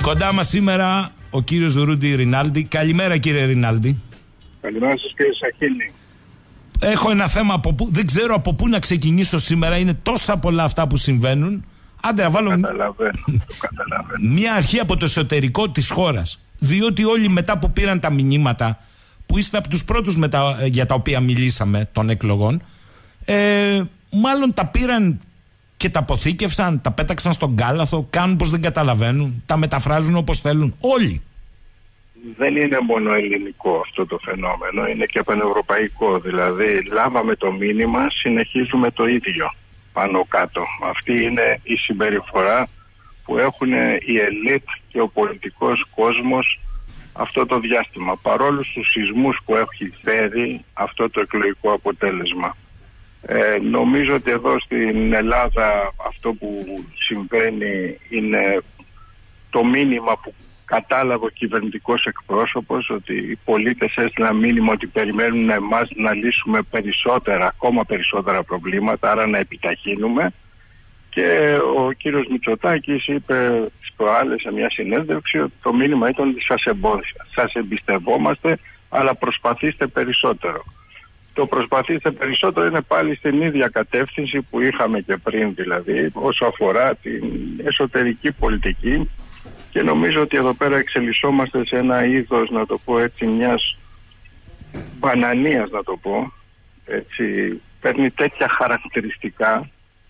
Κοντά μας σήμερα ο κύριος Ρούντι Ρινάλντι. Καλημέρα, κύριε Ρινάλντι. Καλημέρα σας, κύριε Σαχίνη. Έχω ένα θέμα δεν ξέρω από πού να ξεκινήσω σήμερα. Είναι τόσα πολλά αυτά που συμβαίνουν. Άντε να βάλω Καταλαβαίνω. μια αρχή από το εσωτερικό της χώρας. Διότι όλοι μετά που πήραν τα μηνύματα, που είστε από τους πρώτους για τα οποία μιλήσαμε των εκλογών, μάλλον τα πήραν και τα αποθήκευσαν, τα πέταξαν στον κάλαθο, κάνουν πως δεν καταλαβαίνουν, τα μεταφράζουν όπως θέλουν. Όλοι. Δεν είναι μόνο ελληνικό αυτό το φαινόμενο, είναι και πανευρωπαϊκό. Δηλαδή, λάβαμε το μήνυμα, συνεχίζουμε το ίδιο πάνω κάτω. Αυτή είναι η συμπεριφορά που έχουν η ελίτ και ο πολιτικός κόσμος αυτό το διάστημα, παρόλο στους σεισμούς που έχει φέρει αυτό το εκλογικό αποτέλεσμα. Νομίζω ότι εδώ στην Ελλάδα αυτό που συμβαίνει είναι το μήνυμα που κατάλαβε ο κυβερνητικός εκπρόσωπος, ότι οι πολίτες έστειλαν μήνυμα ότι περιμένουν εμάς να λύσουμε ακόμα περισσότερα προβλήματα, άρα να επιταχύνουμε. Και ο κύριος Μητσοτάκης είπε τις προάλλες σε μια συνέντευξη ότι το μήνυμα ήταν ότι σας εμπιστευόμαστε, αλλά προσπαθήστε περισσότερο. Το προσπαθήστε περισσότερο είναι πάλι στην ίδια κατεύθυνση που είχαμε και πριν, δηλαδή όσο αφορά την εσωτερική πολιτική, και νομίζω ότι εδώ πέρα εξελισσόμαστε σε ένα είδος, να το πω έτσι, μιας μπανανίας, να το πω έτσι, παίρνει τέτοια χαρακτηριστικά.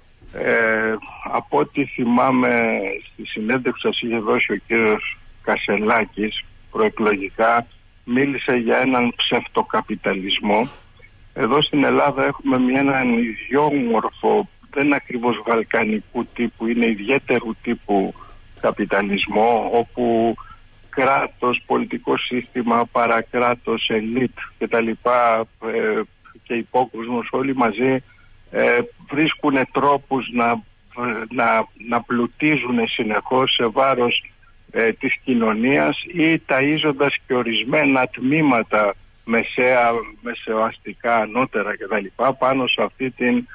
Από ό,τι θυμάμαι στη συνέντευξη σας είχε δώσει ο κύριος Κασελάκης προεκλογικά, μίλησε για έναν ψευτοκαπιταλισμό. Εδώ στην Ελλάδα έχουμε έναν ιδιόμορφο, δεν είναι ακριβώς βαλκανικού τύπου, είναι ιδιαίτερου τύπου καπιταλισμό, όπου κράτος, πολιτικό σύστημα, παρακράτος, ελίτ και τα λοιπά και υπόκοσμος όλοι μαζί βρίσκουν τρόπους να πλουτίζουν συνεχώς σε βάρος της κοινωνίας ή ταΐζοντας και ορισμένα τμήματα μεσαιοαστικά, ανώτερα κτλ. Πάνω σε αυτή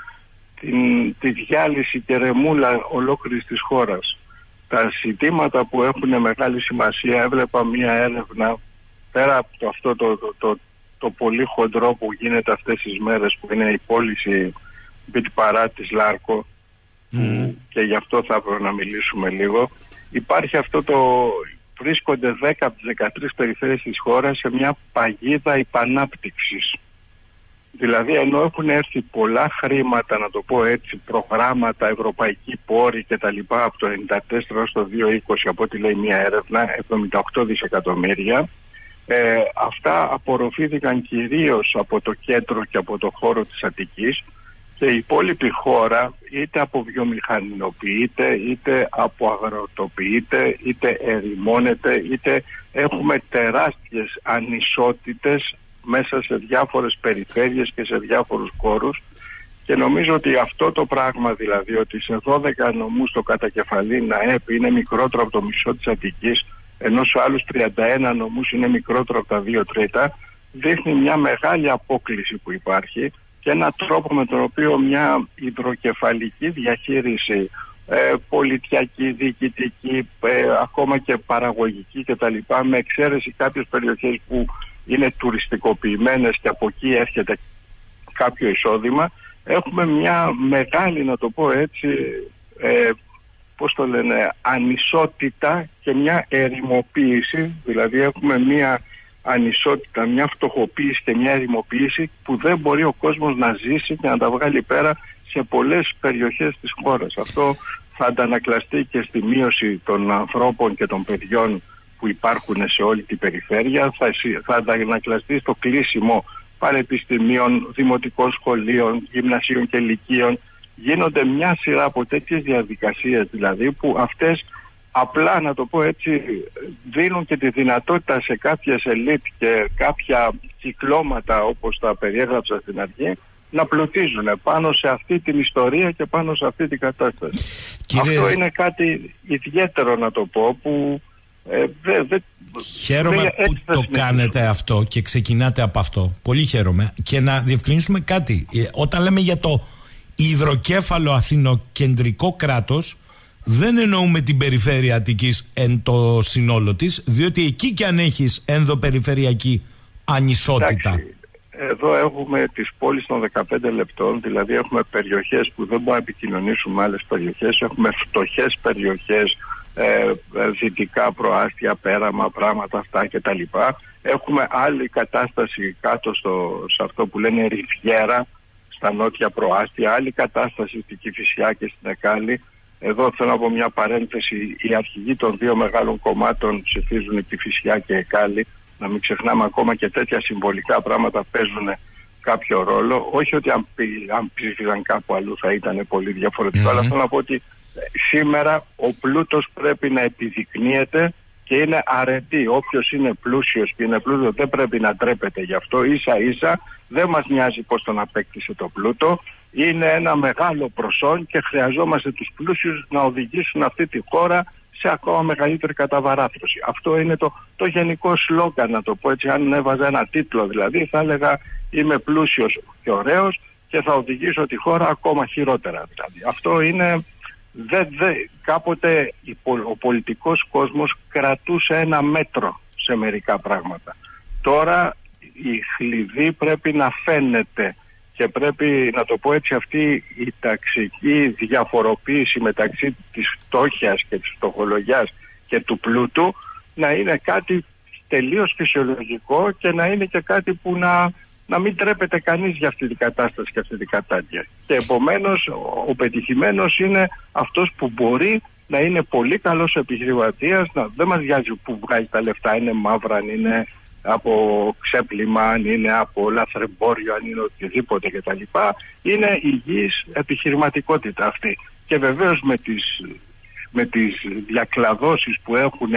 τη διάλυση και ρεμούλα ολόκληρης της χώρας. Τα ζητήματα που έχουν μεγάλη σημασία, έβλεπα μία έρευνα πέρα από αυτό το πολύ χοντρό που γίνεται αυτές τις μέρες, που είναι η πώληση Μπιτπαρά της Λάρκο, και γι' αυτό θα έπρεπε να μιλήσουμε λίγο. Υπάρχει βρίσκονται 10 από τις 13 περιφέρειες της χώρας σε μια παγίδα υπανάπτυξης. Δηλαδή, ενώ έχουν έρθει πολλά χρήματα, να το πω έτσι, προγράμματα, ευρωπαϊκοί πόροι και τα λοιπά από το 1994 έως το 2020, από ό,τι λέει μια έρευνα, 78 δισεκατομμύρια, αυτά απορροφήθηκαν κυρίως από το κέντρο και από το χώρο της Αττικής, και η υπόλοιπη χώρα είτε αποβιομηχανοποιείται, είτε αποαγροτοποιείται, είτε ερημώνεται, είτε έχουμε τεράστιες ανισότητες μέσα σε διάφορες περιφέρειες και σε διάφορους χώρους. Και νομίζω ότι αυτό το πράγμα, δηλαδή ότι σε 12 νομούς το κατακεφαλήν ΑΕΠ είναι μικρότερο από το μισό της Αττικής, ενώ σε άλλους 31 νομούς είναι μικρότερο από τα 2 τρίτα, δείχνει μια μεγάλη απόκλιση που υπάρχει και έναν τρόπο με τον οποίο μια υδροκεφαλική διαχείριση, πολιτιακή, διοικητική, ακόμα και παραγωγική κτλ., με εξαίρεση κάποιες περιοχές που είναι τουριστικοποιημένες και από εκεί έρχεται κάποιο εισόδημα, έχουμε μια μεγάλη, να το πω έτσι, ανισότητα και μια ερημοποίηση. Δηλαδή έχουμε μια ανισότητα, μια φτωχοποίηση και μια ερημοποίηση που δεν μπορεί ο κόσμος να ζήσει και να τα βγάλει πέρα σε πολλές περιοχές της χώρας. Αυτό θα αντανακλαστεί και στη μείωση των ανθρώπων και των παιδιών που υπάρχουν σε όλη την περιφέρεια, θα αντανακλαστεί στο κλείσιμο πανεπιστημίων, δημοτικών σχολείων, γυμνασίων και λυκείων. Γίνονται μια σειρά από τέτοιες διαδικασίες, δηλαδή, που αυτές απλά, να το πω έτσι, δίνουν και τη δυνατότητα σε κάποιες ελίτ και κάποια κυκλώματα, όπως τα περιέγραψα στην αρχή, να πλουτίζουν πάνω σε αυτή την ιστορία και πάνω σε αυτή την κατάσταση. Αυτό είναι κάτι ιδιαίτερο, να το πω, που χαίρομαι που το κάνετε αυτό και ξεκινάτε από αυτό. Πολύ χαίρομαι. Και να διευκρινίσουμε κάτι. Όταν λέμε για το υδροκέφαλο αθηνοκεντρικό κράτος, Δεν εννοούμε την περιφέρεια Αττικής εν το συνόλο της, διότι εκεί κι αν έχεις ενδοπεριφερειακή ανισότητα. Εντάξει, εδώ έχουμε τις πόλεις των 15 λεπτών, δηλαδή έχουμε περιοχές που δεν μπορούν να επικοινωνήσουν με άλλες περιοχές, έχουμε φτωχές περιοχές, δυτικά προάστια, πέραμα, πράγματα αυτά κτλ. Έχουμε άλλη κατάσταση κάτω σε αυτό που λένε Ριβιέρα, στα νότια προάστια, άλλη κατάσταση στην Κηφισιά και στην Εκάλη. Εδώ θέλω να πω μια παρένθεση, οι αρχηγοί των δύο μεγάλων κομμάτων ψηφίζουν η Κηφισιά και Εκάλη. Να μην ξεχνάμε ακόμα και τέτοια συμβολικά πράγματα παίζουν κάποιο ρόλο. Όχι ότι αν ψήφιζαν κάπου αλλού θα ήταν πολύ διαφορετικό, αλλά θέλω να πω ότι σήμερα ο πλούτος πρέπει να επιδεικνύεται και είναι αρετή. Όποιος είναι πλούσιος και είναι πλούσιος δεν πρέπει να ντρέπεται γι' αυτό. Ίσα ίσα δεν μας νοιάζει πώς τον απέκτησε το πλούτο. Είναι ένα μεγάλο προσόν και χρειαζόμαστε τους πλούσιους να οδηγήσουν αυτή τη χώρα σε ακόμα μεγαλύτερη καταβαράθρωση. Αυτό είναι το γενικό σλόγγαν, να το πω έτσι. Αν έβαζα ένα τίτλο δηλαδή θα έλεγα είμαι πλούσιος και ωραίος και θα οδηγήσω τη χώρα ακόμα χειρότερα δηλαδή. Αυτό είναι... Κάποτε ο πολιτικός κόσμος κρατούσε ένα μέτρο σε μερικά πράγματα. Τώρα η χλειδί πρέπει να φαίνεται και πρέπει, να το πω έτσι, αυτή η ταξική διαφοροποίηση μεταξύ της φτώχειας και της φτωχολογιάς και του πλούτου να είναι κάτι τελείως φυσιολογικό και να είναι και κάτι που να μην τρέπεται κανείς για αυτή την κατάσταση και αυτή την κατάρτια. Και επομένως ο πετυχημένος είναι αυτός που μπορεί να είναι πολύ καλός επιχειρηματίας, δεν μας νοιάζει που βγάζει τα λεφτά, είναι μαύρα, αν είναι από ξέπλυμα, αν είναι από λαθρεμπόριο, αν είναι οτιδήποτε κτλ. Είναι υγιής επιχειρηματικότητα αυτή. Και βεβαίως με τις διακλαδώσεις που έχουν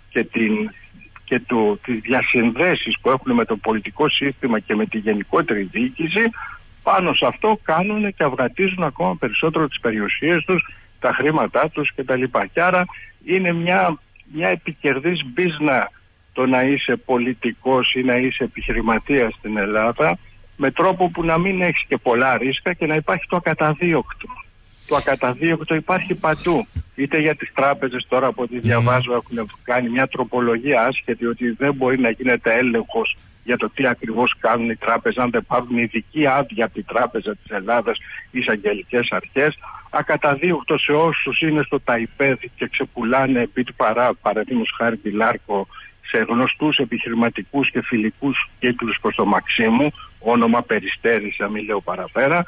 και τις διασυνδέσεις που έχουν με το πολιτικό σύστημα και με τη γενικότερη διοίκηση, πάνω σε αυτό κάνουν και αυγατίζουν ακόμα περισσότερο τις περιουσίες τους, τα χρήματά τους κτλ. Και άρα είναι μια επικερδής μπίζνα το να είσαι πολιτικός ή να είσαι επιχειρηματίας στην Ελλάδα, με τρόπο που να μην έχεις και πολλά ρίσκα και να υπάρχει το ακαταδίωκτο. Το ακαταδίωκτο υπάρχει παντού. Είτε για τις τράπεζες, τώρα από ό,τι διαβάζω έχουν κάνει μια τροπολογία άσχετη ότι δεν μπορεί να γίνεται έλεγχος για το τι ακριβώς κάνουν οι τράπεζες αν δεν πάρουν ειδική άδεια από τη Τράπεζα της Ελλάδας ή εισαγγελικές αρχές. Ακαταδίωκτο σε όσους είναι στο ΤΑΙΠΕΔ και ξεπουλάνε επί του παραδείγματος χάρη τη Λάρκο σε γνωστούς επιχειρηματικούς και φιλικούς κύκλους προς το Μαξίμου, όνομα Περιστέρης, αν μην λέω παραπέρα.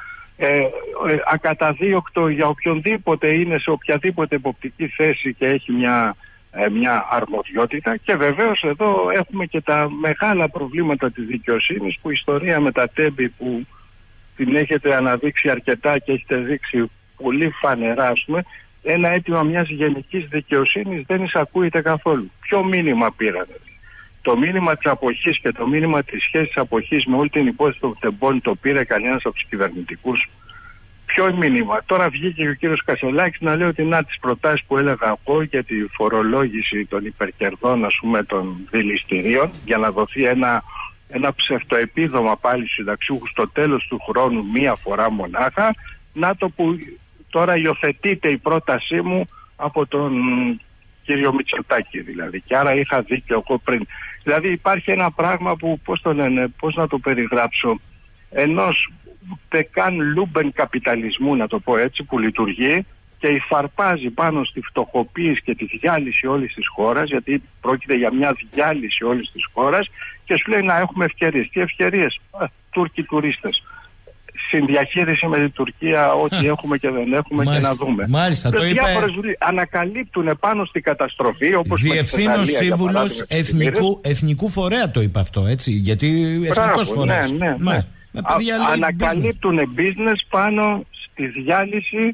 Ακαταδίωκτο για οποιονδήποτε είναι σε οποιαδήποτε εποπτική θέση και έχει μια αρμοδιότητα. Και βεβαίως εδώ έχουμε και τα μεγάλα προβλήματα της δικαιοσύνης, που η ιστορία με τα Τέμπη που την έχετε αναδείξει αρκετά και έχετε δείξει πολύ φανερά, ας πούμε, ένα αίτημα μιας γενικής δικαιοσύνης δεν εισακούεται καθόλου. Ποιο μήνυμα πήρανε? Το μήνυμα της αποχής και το μήνυμα της σχέσης αποχής με όλη την υπόθεση των Τεμπών το πήρε κανένας από τους κυβερνητικούς? Ποιο μήνυμα? Τώρα βγήκε και ο κύριος Κασελάκης να λέει ότι τις προτάσεις που έλεγα εγώ για τη φορολόγηση των υπερκερδών, ας πούμε, των δηληστηρίων, για να δοθεί ένα ψευτοεπίδομα πάλι στους συνταξιούχους στο τέλος του χρόνου μία φορά μονάχα, να το που τώρα υιοθετείται η πρότασή μου από τον κύριο Μητσοτάκη δηλαδή. Και άρα είχα δίκιο εγώ πριν. Δηλαδή υπάρχει ένα πράγμα που, πώς να το περιγράψω, ενός ούτε καν λούμπεν καπιταλισμού, να το πω έτσι, που λειτουργεί και υφαρπάζει πάνω στη φτωχοποίηση και τη διάλυση όλης της χώρας, γιατί πρόκειται για μια διάλυση όλης της χώρας, και σου λέει να έχουμε ευκαιρίες. Τι ευκαιρίες? Τούρκοι τουρίστες. Συνδιαχείριση με την Τουρκία, ό,τι έχουμε και δεν έχουμε, και να δούμε. Μάλιστα, το είπε. Ανακαλύπτουν πάνω στην καταστροφή, όπως Διευθύνων Σύμβουλος Εθνικού Φορέα το είπε αυτό, έτσι. Γιατί εθνικός φορέας. Ναι. Ανακαλύπτουν business πάνω στη διάλυση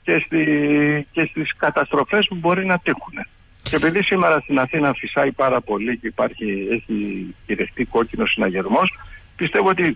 και στις καταστροφές που μπορεί να τύχουν. Και επειδή σήμερα στην Αθήνα φυσάει πάρα πολύ και έχει κυριευτεί κόκκινο συναγερμός, πιστεύω ότι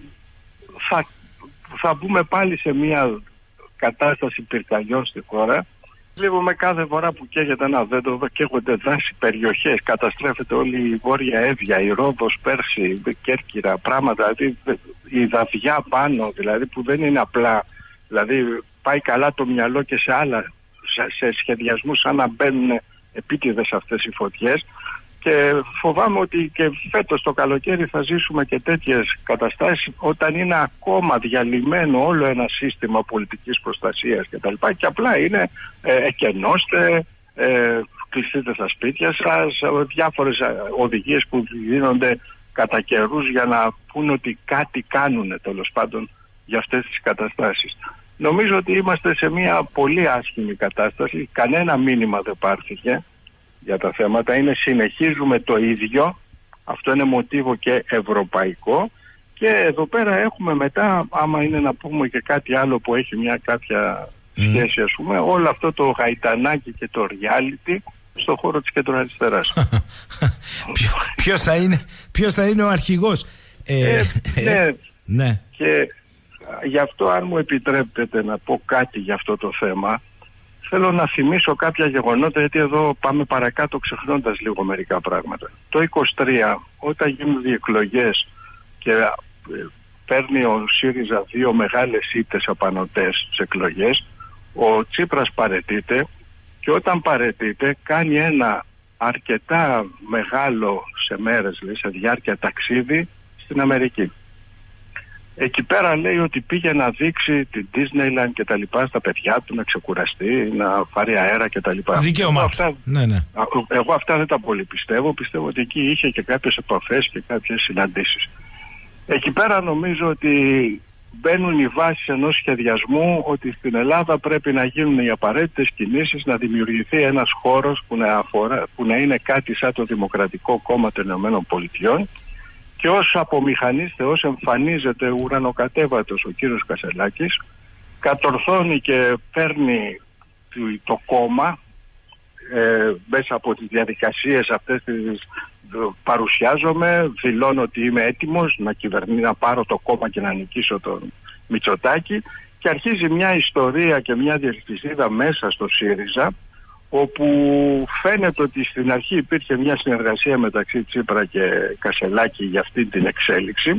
θα μπούμε πάλι σε μια κατάσταση πυρκαγιών στη χώρα. Βλέπουμε κάθε φορά που καίγεται ένα δέντρο, καίγονται δάση, περιοχές, καταστρέφεται όλη η Βόρεια Εύβοια, η Ρόδος, Πέρση, Κέρκυρα, πράγματα, δηλαδή η Δαδιά πάνω, δηλαδή που δεν είναι απλά, δηλαδή πάει καλά το μυαλό και σε σε σχεδιασμούς σαν να μπαίνουν επίτηδες αυτές οι φωτιές. Και φοβάμαι ότι και φέτος το καλοκαίρι θα ζήσουμε και τέτοιες καταστάσεις, όταν είναι ακόμα διαλυμένο όλο ένα σύστημα πολιτικής προστασίας κτλ. Και απλά είναι εκενώστε, κλειστείτε στα σπίτια σας, διάφορες οδηγίες που δίνονται κατά καιρούς για να πούνε ότι κάτι κάνουν τέλος πάντων για αυτές τις καταστάσεις. Νομίζω ότι είμαστε σε μια πολύ άσχημη κατάσταση, κανένα μήνυμα δεν πάρθηκε για τα θέματα, συνεχίζουμε το ίδιο, αυτό είναι μοτίβο και ευρωπαϊκό, και εδώ πέρα έχουμε μετά, άμα είναι να πούμε και κάτι άλλο που έχει μια κάποια σχέση, ας πούμε, όλο αυτό το γαϊτανάκι και το reality στον χώρο της κεντροαριστεράς. Ποιος θα είναι ο αρχηγός? Ναι. Και γι' αυτό, αν μου επιτρέπετε να πω κάτι για αυτό το θέμα, θέλω να θυμίσω κάποια γεγονότα, γιατί εδώ πάμε παρακάτω ξεχνώντας λίγο μερικά πράγματα. Το 23, όταν γίνουν οι εκλογές και παίρνει ο ΣΥΡΙΖΑ 2 μεγάλες ήττες απανωτές στις εκλογές, ο Τσίπρας παραιτείται, και όταν παραιτείται κάνει ένα αρκετά μεγάλο, σε μέρες, σε διάρκεια ταξίδι στην Αμερική. Εκεί πέρα λέει ότι πήγε να δείξει την Disneyland και τα λοιπά στα παιδιά του, να ξεκουραστεί, να πάρει αέρα και τα λοιπά. Δικαίωμά του. Ναι. Εγώ αυτά δεν τα πολύ πιστεύω. Πιστεύω ότι εκεί είχε και κάποιες επαφές και κάποιες συναντήσεις. Εκεί πέρα νομίζω ότι μπαίνουν οι βάσεις ενός σχεδιασμού, ότι στην Ελλάδα πρέπει να γίνουν οι απαραίτητες κινήσεις, να δημιουργηθεί ένας χώρος που να είναι κάτι σαν το Δημοκρατικό Κόμμα των Ηνωμένων Πολιτειών, και ως απομηχανίστε, ως εμφανίζεται ουρανοκατέβατος ο κύριος Κασελάκης, κατορθώνει και παίρνει το κόμμα μέσα από τις διαδικασίες αυτές τις παρουσιάζομαι, δηλώνω ότι είμαι έτοιμος να πάρω το κόμμα και να νικήσω τον Μητσοτάκη, και αρχίζει μια ιστορία και μια διελκυστίδα μέσα στο ΣΥΡΙΖΑ, όπου φαίνεται ότι στην αρχή υπήρχε μια συνεργασία μεταξύ Τσίπρα και Κασελάκη για αυτή την εξέλιξη.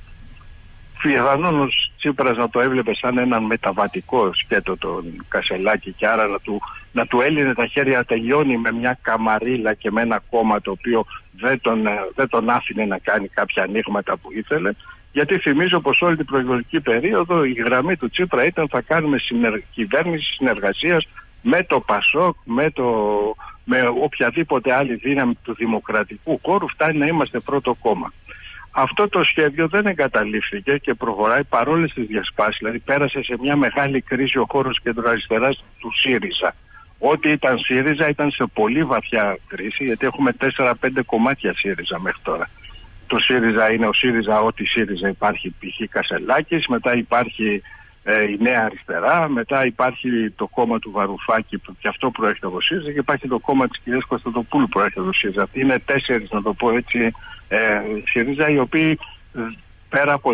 Πιθανόν ο Τσίπρας να το έβλεπε σαν έναν μεταβατικό σκέτο τον Κασελάκη, και άρα να του έλυνε τα χέρια, τελειώνει με μια καμαρίλα και με ένα κόμμα το οποίο δεν τον άφηνε να κάνει κάποια ανοίγματα που ήθελε. Γιατί θυμίζω πως όλη την προεκλογική περίοδο η γραμμή του Τσίπρα ήταν θα κάνουμε κυβέρνηση συνεργασίας με το ΠΑΣΟΚ, με οποιαδήποτε άλλη δύναμη του δημοκρατικού χώρου, φτάνει να είμαστε πρώτο κόμμα. Αυτό το σχέδιο δεν εγκαταλείφθηκε και προχωράει παρόλες τις διασπάσεις, δηλαδή πέρασε σε μια μεγάλη κρίση ο χώρος κεντροαριστεράς του ΣΥΡΙΖΑ. Ό,τι ήταν ΣΥΡΙΖΑ ήταν σε πολύ βαθιά κρίση, γιατί έχουμε 4-5 κομμάτια ΣΥΡΙΖΑ μέχρι τώρα. Το ΣΥΡΙΖΑ είναι ο ΣΥΡΙΖΑ, ό,τι ΣΥΡΙΖΑ υπάρχει, π.χ. Κασελάκης, μετά υπάρχει η Νέα Αριστερά, μετά υπάρχει το κόμμα του Βαρουφάκη που και αυτό προέρχεται από ΣΥΡΙΖΑ, και υπάρχει το κόμμα της κυρίας Κωνσταντοπούλου που προέρχεται από ΣΥΡΙΖΑ. Είναι 4, να το πω έτσι, ΣΥΡΙΖΑ, οι οποίοι πέρα από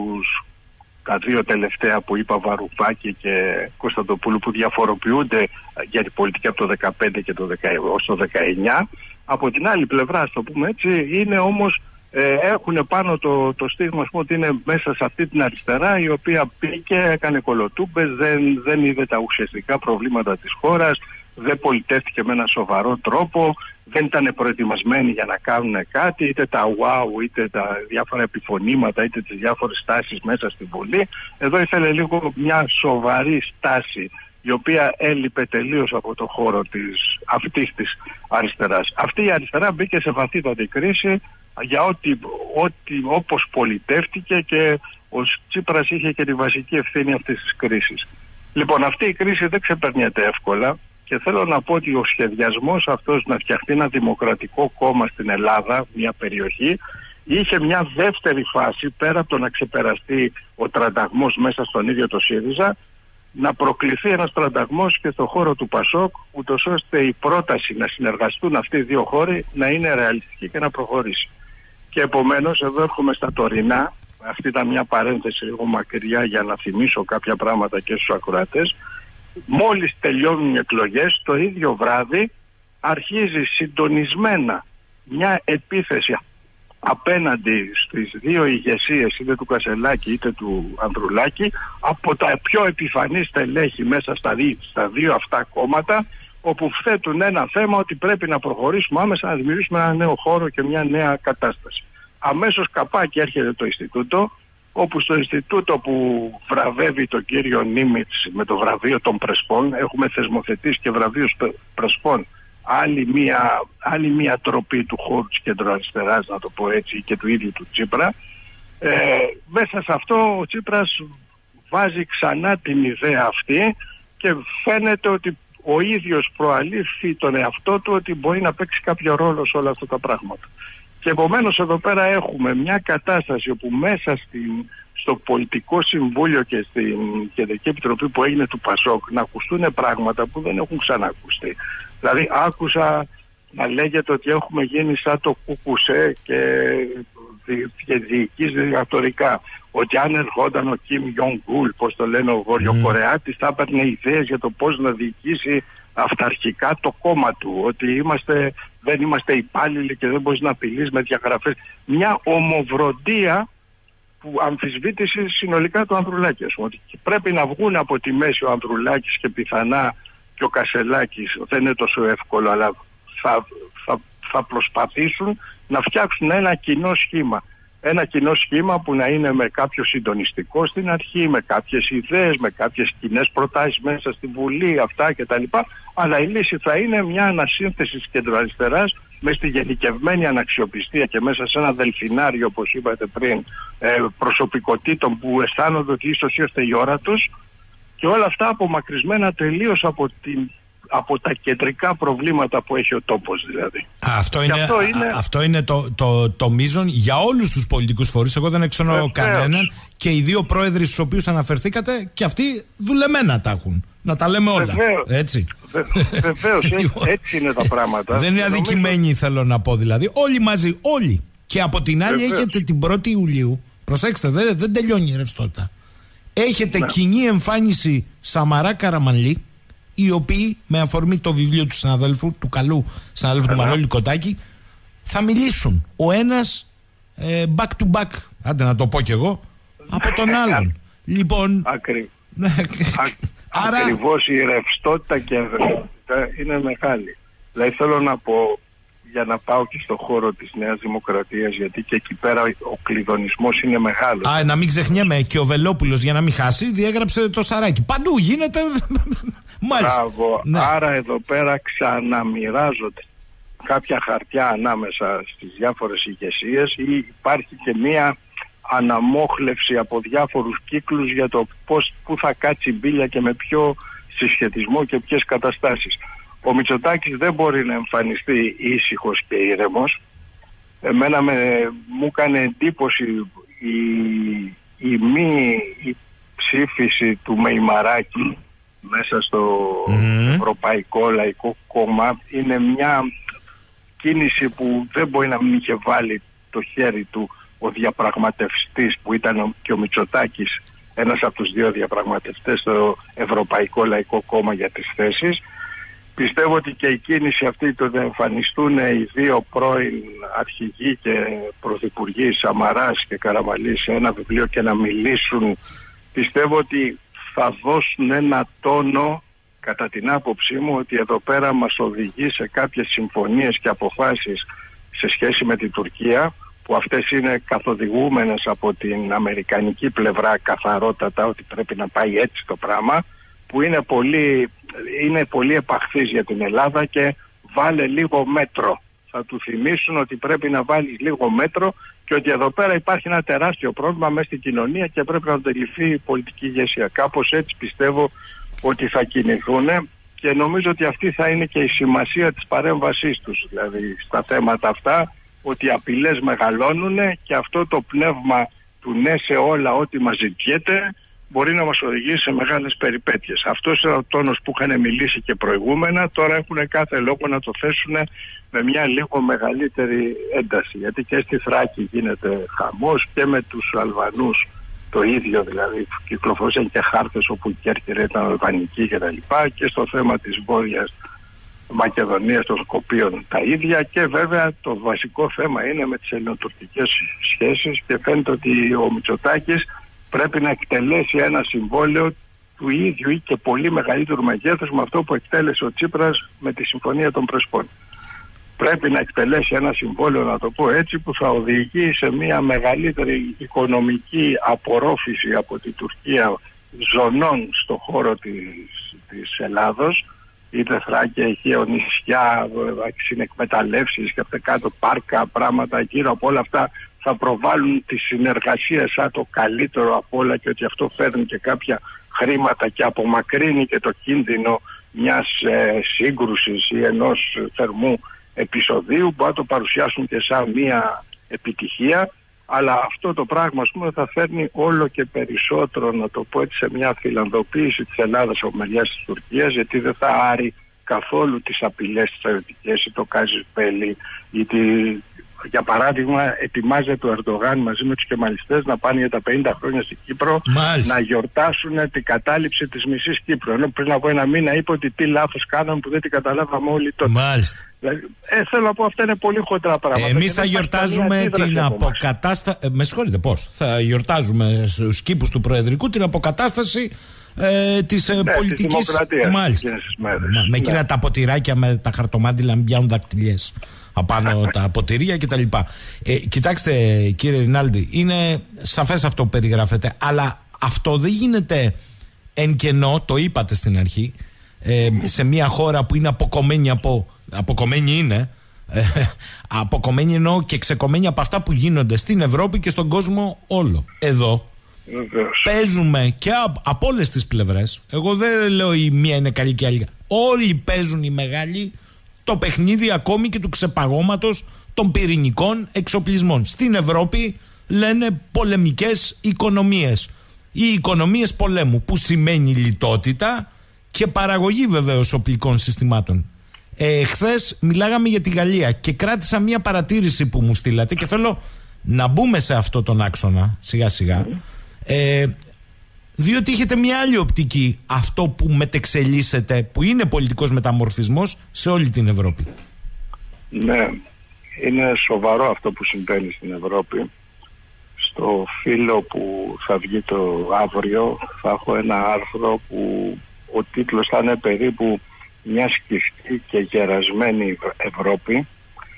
τα 2 τελευταία που είπα, Βαρουφάκη και Κωνσταντοπούλου, που διαφοροποιούνται για την πολιτική από το 2015 και ως το 2019, από την άλλη πλευρά, ας το πούμε έτσι, είναι όμως έχουν πάνω το στίγμα, ας πούμε, ότι είναι μέσα σε αυτή την αριστερά, η οποία πήγε, έκανε κολοτούμπες, δεν είδε τα ουσιαστικά προβλήματα της χώρας, δεν πολιτεύτηκε με ένα σοβαρό τρόπο, δεν ήταν προετοιμασμένοι για να κάνουν κάτι, είτε τα wow, είτε τα διάφορα επιφωνήματα, είτε τις διάφορες στάσεις μέσα στην Βουλή. Εδώ ήθελε λίγο μια σοβαρή στάση, η οποία έλειπε τελείως από το χώρο αυτής της αριστεράς. Αυτή η αριστερά μπήκε σε βαθύτατη κρίση για όπως πολιτεύτηκε, και ο Τσίπρας είχε και τη βασική ευθύνη αυτής της κρίσης. Λοιπόν, αυτή η κρίση δεν ξεπερνιέται εύκολα, και θέλω να πω ότι ο σχεδιασμός αυτός να φτιαχτεί ένα δημοκρατικό κόμμα στην Ελλάδα, μια περιοχή, είχε μια δεύτερη φάση, πέρα από το να ξεπεραστεί ο τρανταγμός μέσα στον ίδιο το ΣΥΡΙΖΑ, να προκληθεί ένας τρανταγμός και στο χώρο του ΠΑΣΟΚ, ούτως ώστε η πρόταση να συνεργαστούν αυτοί οι 2 χώροι να είναι ρεαλιστική και να προχωρήσει. Και επομένως, εδώ έρχομαι στα τωρινά. Αυτή ήταν μια παρένθεση λίγο μακριά για να θυμίσω κάποια πράγματα και στους ακροατές. Μόλις τελειώνουν οι εκλογές, το ίδιο βράδυ αρχίζει συντονισμένα μια επίθεση απέναντι στις δύο ηγεσίες, είτε του Κασελάκη είτε του Ανδρουλάκη, από τα πιο επιφανή στελέχη μέσα στα δύο αυτά κόμματα, όπου θέτουν ένα θέμα ότι πρέπει να προχωρήσουμε άμεσα, να δημιουργήσουμε ένα νέο χώρο και μια νέα κατάσταση. Αμέσως καπάκι έρχεται το Ινστιτούτο, όπου στο Ινστιτούτο που βραβεύει τον κύριο Νίμιτς με το βραβείο των Πρεσπών, έχουμε θεσμοθετήσει και βραβείους Πρεσπών, άλλη μία τροπή του χώρου της κεντροαριστεράς, να το πω έτσι, και του ίδιου του Τσίπρα. Μέσα σε αυτό ο Τσίπρας βάζει ξανά την ιδέα αυτή και φαίνεται ότι ο ίδιος προαλήφθη τον εαυτό του ότι μπορεί να παίξει κάποιο ρόλο σε όλα αυτά τα πράγματα. Και επομένως εδώ πέρα έχουμε μια κατάσταση όπου μέσα στο Πολιτικό Συμβούλιο και στην Κεντρική Επιτροπή που έγινε του ΠΑΣΟΚ να ακουστούν πράγματα που δεν έχουν ξανακουστεί. Δηλαδή άκουσα να λέγεται ότι έχουμε γίνει σαν το ΚΚΣ και διοικείς δικτατορικά. Ότι αν ερχόταν ο Κιμ Ιονγκ-ουλ, πώς το λένε, ο Βορειοκορεάτης, θα έπαιρνε ιδέες για το πώς να διοικήσει αυταρχικά το κόμμα του. Ότι δεν είμαστε υπάλληλοι και δεν μπορείς να απειλείς με διαγραφές. Μια ομοβροντία που αμφισβήτησε συνολικά το Ανδρουλάκη. Ότι πρέπει να βγουν από τη μέση ο Ανδρουλάκης και πιθανά και ο Κασελάκης. Δεν είναι τόσο εύκολο, αλλά θα προσπαθήσουν να φτιάξουν ένα κοινό σχήμα. Ένα κοινό σχήμα που να είναι με κάποιο συντονιστικό στην αρχή, με κάποιες ιδέες, με κάποιες κοινές προτάσεις μέσα στη Βουλή, αυτά κτλ. Αλλά η λύση θα είναι μια ανασύνθεση της κεντροαριστεράς μέσα στη γενικευμένη αναξιοπιστία και μέσα σε ένα δελφινάριο, όπως είπατε πριν, προσωπικότητων που αισθάνονται ότι ίσως ήρθε η ώρα τους, και όλα αυτά απομακρυσμένα τελείως από τα κεντρικά προβλήματα που έχει ο τόπος δηλαδή. Αυτό είναι το μείζον για όλους τους πολιτικούς φορείς. Εγώ δεν εξονώ κανέναν, και οι δύο πρόεδροι στους οποίους αναφερθήκατε και αυτοί δουλεμένα τα έχουν. Να τα λέμε όλα. Έτσι. Βεβαίως, έτσι είναι τα πράγματα. Δεν είναι αδικημένοι, θέλω να πω δηλαδή. Όλοι μαζί, όλοι. Και από την άλλη έχετε την 1η Ιουλίου. Προσέξτε, δεν τελειώνει η ρευστότητα. Έχετε κοινή εμφάνιση Σαμαρά Καραμανλή, οι οποίοι με αφορμή το βιβλίο του συναδέλφου, του καλού συναδέλφου του Μανώλη Κοντάκη, θα μιλήσουν ο ένας back to back, άντε να το πω κι εγώ, από τον άλλον. Λοιπόν, ακριβώς η ρευστότητα και η ευαισθητότητα είναι μεγάλη. Δηλαδή θέλω να πω, για να πάω και στο χώρο της Νέας Δημοκρατίας, γιατί και εκεί πέρα ο κλειδονισμός είναι μεγάλος. Να μην ξεχνιέμαι, και ο Βελόπουλος, για να μην χάσει, διέγραψε το Σαράκι. Παντού γίνεται. Μάλιστα. Μπράβο. Ναι. Άρα εδώ πέρα ξαναμοιράζονται κάποια χαρτιά ανάμεσα στις διάφορες ηγεσίες, ή υπάρχει και μία αναμόχλευση από διάφορους κύκλους για το πού θα κάτσει η μπίλια και με ποιο συσχετισμό και ποιες καταστάσεις. Ο Μητσοτάκης δεν μπορεί να εμφανιστεί ήσυχος και ήρεμος. Εμένα μου έκανε εντύπωση η ψήφιση του Μεϊμαράκη μέσα στο Ευρωπαϊκό Λαϊκό Κόμμα. Είναι μια κίνηση που δεν μπορεί να μην είχε βάλει το χέρι του ο διαπραγματευτής που ήταν και ο Μητσοτάκης, ένας από τους δύο διαπραγματευτές στο Ευρωπαϊκό Λαϊκό Κόμμα για τις θέσεις. Πιστεύω ότι και η κίνηση αυτή, το να εμφανιστούν οι δύο πρώην αρχηγοί και πρωθυπουργοί, Σαμαράς και Καραμανλής, σε ένα βιβλίο και να μιλήσουν, πιστεύω ότι θα δώσουν ένα τόνο, κατά την άποψή μου, ότι εδώ πέρα μας οδηγεί σε κάποιες συμφωνίες και αποφάσεις σε σχέση με την Τουρκία, που αυτές είναι καθοδηγούμενες από την αμερικανική πλευρά καθαρότατα, ότι πρέπει να πάει έτσι το πράγμα, που είναι πολύ επαχθής για την Ελλάδα και βάλε λίγο μέτρο. Θα του θυμίσουν ότι πρέπει να βάλεις λίγο μέτρο και ότι εδώ πέρα υπάρχει ένα τεράστιο πρόβλημα μέσα στην κοινωνία και πρέπει να αντιληφθεί η πολιτική ηγεσία. Κάπως έτσι πιστεύω ότι θα κινηθούν, και νομίζω ότι αυτή θα είναι και η σημασία της παρέμβασής τους, δηλαδή στα θέματα αυτά, ότι οι απειλές μεγαλώνουν και αυτό το πνεύμα του ναι σε όλα ό,τι μας ζητιέται μπορεί να μας οδηγήσει σε μεγάλες περιπέτειες. Αυτός είναι ο τόνος που είχαν μιλήσει και προηγούμενα. Τώρα έχουν κάθε λόγο να το θέσουν με μια λίγο μεγαλύτερη ένταση. Γιατί και στη Θράκη γίνεται χαμός και με τους Αλβανούς το ίδιο. Δηλαδή κυκλοφορούσαν και χάρτες όπου η Κέρκυρα ήταν αλβανική κτλ. Και στο θέμα της Μακεδονίας, των Σκοπίων τα ίδια, και βέβαια το βασικό θέμα είναι με τις ελληνοτουρκικές σχέσεις, και φαίνεται ότι ο Μητσοτάκης πρέπει να εκτελέσει ένα συμβόλαιο του ίδιου ή και πολύ μεγαλύτερου μεγέθους με αυτό που εκτέλεσε ο Τσίπρας με τη Συμφωνία των Πρεσπών. Πρέπει να εκτελέσει ένα συμβόλαιο, να το πω έτσι, που θα οδηγεί σε μια μεγαλύτερη οικονομική απορρόφηση από την Τουρκία ζωνών στο χώρο της Ελλάδος, είτε Θράκια, Αιγαίο, νησιά, συνεκμεταλλεύσεις και αυτά κάτω, πάρκα, πράγματα γύρω από όλα αυτά θα προβάλλουν τη συνεργασία σαν το καλύτερο από όλα, και ότι αυτό φέρνει και κάποια χρήματα και απομακρύνει και το κίνδυνο μιας σύγκρουσης ή ενός θερμού επεισοδίου που θα το παρουσιάσουν και σαν μια επιτυχία. Αλλά αυτό το πράγμα, ας πούμε, θα φέρνει όλο και περισσότερο, να το πω έτσι, σε μια φιλανδοποίηση της Ελλάδας από μεριάς της Τουρκίας, γιατί δεν θα άρει καθόλου τις απειλές της στρατιωτικές ή το Κάζιπέλι, γιατί για παράδειγμα ετοιμάζεται ο Ερντογάν μαζί με τους κεμαλιστές να πάνε για τα 50 χρόνια στην Κύπρο. Μάλιστα. Να γιορτάσουν την κατάληψη της μισής Κύπρου, ενώ πριν από ένα μήνα είπε ότι τι λάθος κάναμε που δεν την καταλάβαμε όλοι τότε. Μάλιστα. Θέλω να πω, αυτά είναι πολύ χοντρά πράγματα. Εμείς θα γιορτάζουμε την αποκατάσταση. Με συγχωρείτε, πώς? Θα γιορτάζουμε στους κήπους του Προεδρικού την αποκατάσταση της πολιτικής. Μάλιστα. Με εκείνα τα ποτηράκια με τα χαρτομάτιλα να πιάνουν δακτυλιές απάνω τα ποτηρία κτλ. Κοιτάξτε, κύριε Ρινάλντι, είναι σαφές αυτό που περιγράφετε, αλλά αυτό δεν γίνεται εν κενό, το είπατε στην αρχή, σε μια χώρα που είναι αποκομμένη αποκομμένη είναι, αποκομμένη εννοώ και ξεκομμένη από αυτά που γίνονται στην Ευρώπη και στον κόσμο όλο. Εδώ παίζουμε και από όλες τις πλευρές. Εγώ δεν λέω η μία είναι καλή και η άλλη. Όλοι παίζουν οι μεγάλοι το παιχνίδι ακόμη και του ξεπαγώματος των πυρηνικών εξοπλισμών. Στην Ευρώπη λένε πολεμικές οικονομίες ή οικονομίες πολέμου, που σημαίνει λιτότητα και παραγωγή βεβαίως οπλικών συστημάτων. Χθες μιλάγαμε για τη Γαλλία και κράτησα μια παρατήρηση που μου στείλατε και θέλω να μπούμε σε αυτό τον άξονα σιγά σιγά, διότι έχετε μια άλλη οπτική αυτό που μετεξελίσσεται, που είναι πολιτικός μεταμορφισμός σε όλη την Ευρώπη. Ναι, είναι σοβαρό αυτό που συμβαίνει στην Ευρώπη. Στο φύλλο που θα βγει το αύριο θα έχω ένα άρθρο που ο τίτλος θα είναι περίπου «Μια σκυφτή και γερασμένη Ευρώπη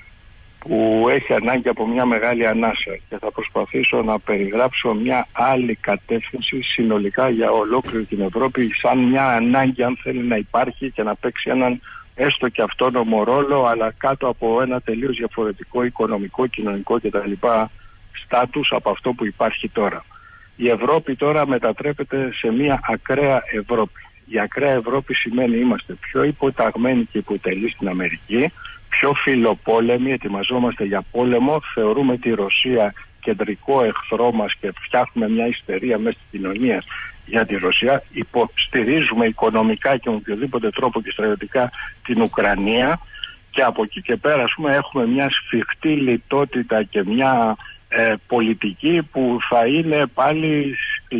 που έχει ανάγκη από μια μεγάλη ανάσα», και θα προσπαθήσω να περιγράψω μια άλλη κατεύθυνση συνολικά για ολόκληρη την Ευρώπη, σαν μια ανάγκη, αν θέλει, να υπάρχει και να παίξει έναν έστω και αυτόνομο ρόλο, αλλά κάτω από ένα τελείως διαφορετικό οικονομικό, κοινωνικό κτλ. Στάτους από αυτό που υπάρχει τώρα. Η Ευρώπη τώρα μετατρέπεται σε μια ακραία Ευρώπη. Η ακραία Ευρώπη σημαίνει είμαστε πιο υποταγμένοι και υποτελείς στην Αμερική, πιο φιλοπόλεμοι, ετοιμαζόμαστε για πόλεμο, θεωρούμε τη Ρωσία κεντρικό εχθρό μας και φτιάχνουμε μια ιστερία μέσα στην κοινωνία για τη Ρωσία, υποστηρίζουμε οικονομικά και με οποιοδήποτε τρόπο και στρατιωτικά την Ουκρανία, και από εκεί και πέρα, ας πούμε, έχουμε μια σφιχτή λιτότητα και μια πολιτική που θα είναι πάλι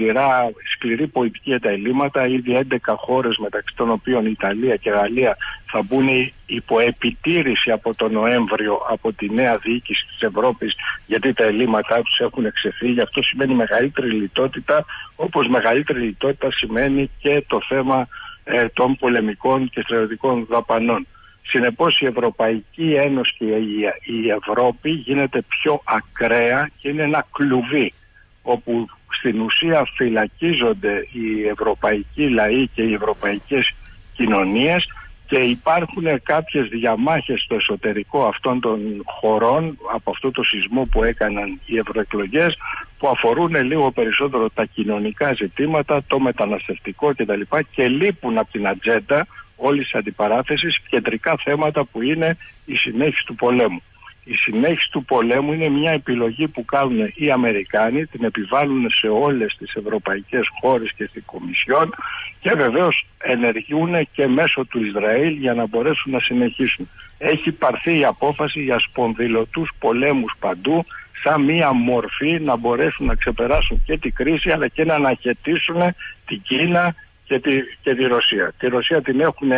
σκληρή πολιτική για τα ελλείμματα. Ήδη 11 χώρες, μεταξύ των οποίων η Ιταλία και η Γαλλία, θα μπουν υπό επιτήρηση από τον Νοέμβριο από τη νέα διοίκηση της Ευρώπης, γιατί τα ελλείμματά τους έχουν ξεφύγει. Αυτό σημαίνει μεγαλύτερη λιτότητα, όπως μεγαλύτερη λιτότητα σημαίνει και το θέμα των πολεμικών και στρατιωτικών δαπανών. Συνεπώς η Ευρωπαϊκή Ένωση και η Ευρώπη γίνεται πιο ακραία και είναι ένα κλουβί, όπου στην ουσία φυλακίζονται οι ευρωπαϊκοί λαοί και οι ευρωπαϊκές κοινωνίες, και υπάρχουν κάποιες διαμάχες στο εσωτερικό αυτών των χωρών από αυτό το σεισμό που έκαναν οι ευρωεκλογές, που αφορούν λίγο περισσότερο τα κοινωνικά ζητήματα, το μεταναστευτικό κτλ. Και λείπουν από την ατζέντα όλης της αντιπαράθεσης κεντρικά θέματα που είναι η συνέχιση του πολέμου. Η συνέχιση του πολέμου είναι μια επιλογή που κάνουν οι Αμερικάνοι, την επιβάλλουν σε όλες τις ευρωπαϊκές χώρες και στην Κομισιόν, και βεβαίως ενεργούν και μέσω του Ισραήλ για να μπορέσουν να συνεχίσουν. Έχει πάρθει η απόφαση για σπονδυλωτούς πολέμους παντού, σαν μια μορφή να μπορέσουν να ξεπεράσουν και την κρίση, αλλά και να αναχαιτήσουν την Κίνα και τη Ρωσία. Τη Ρωσία την έχουν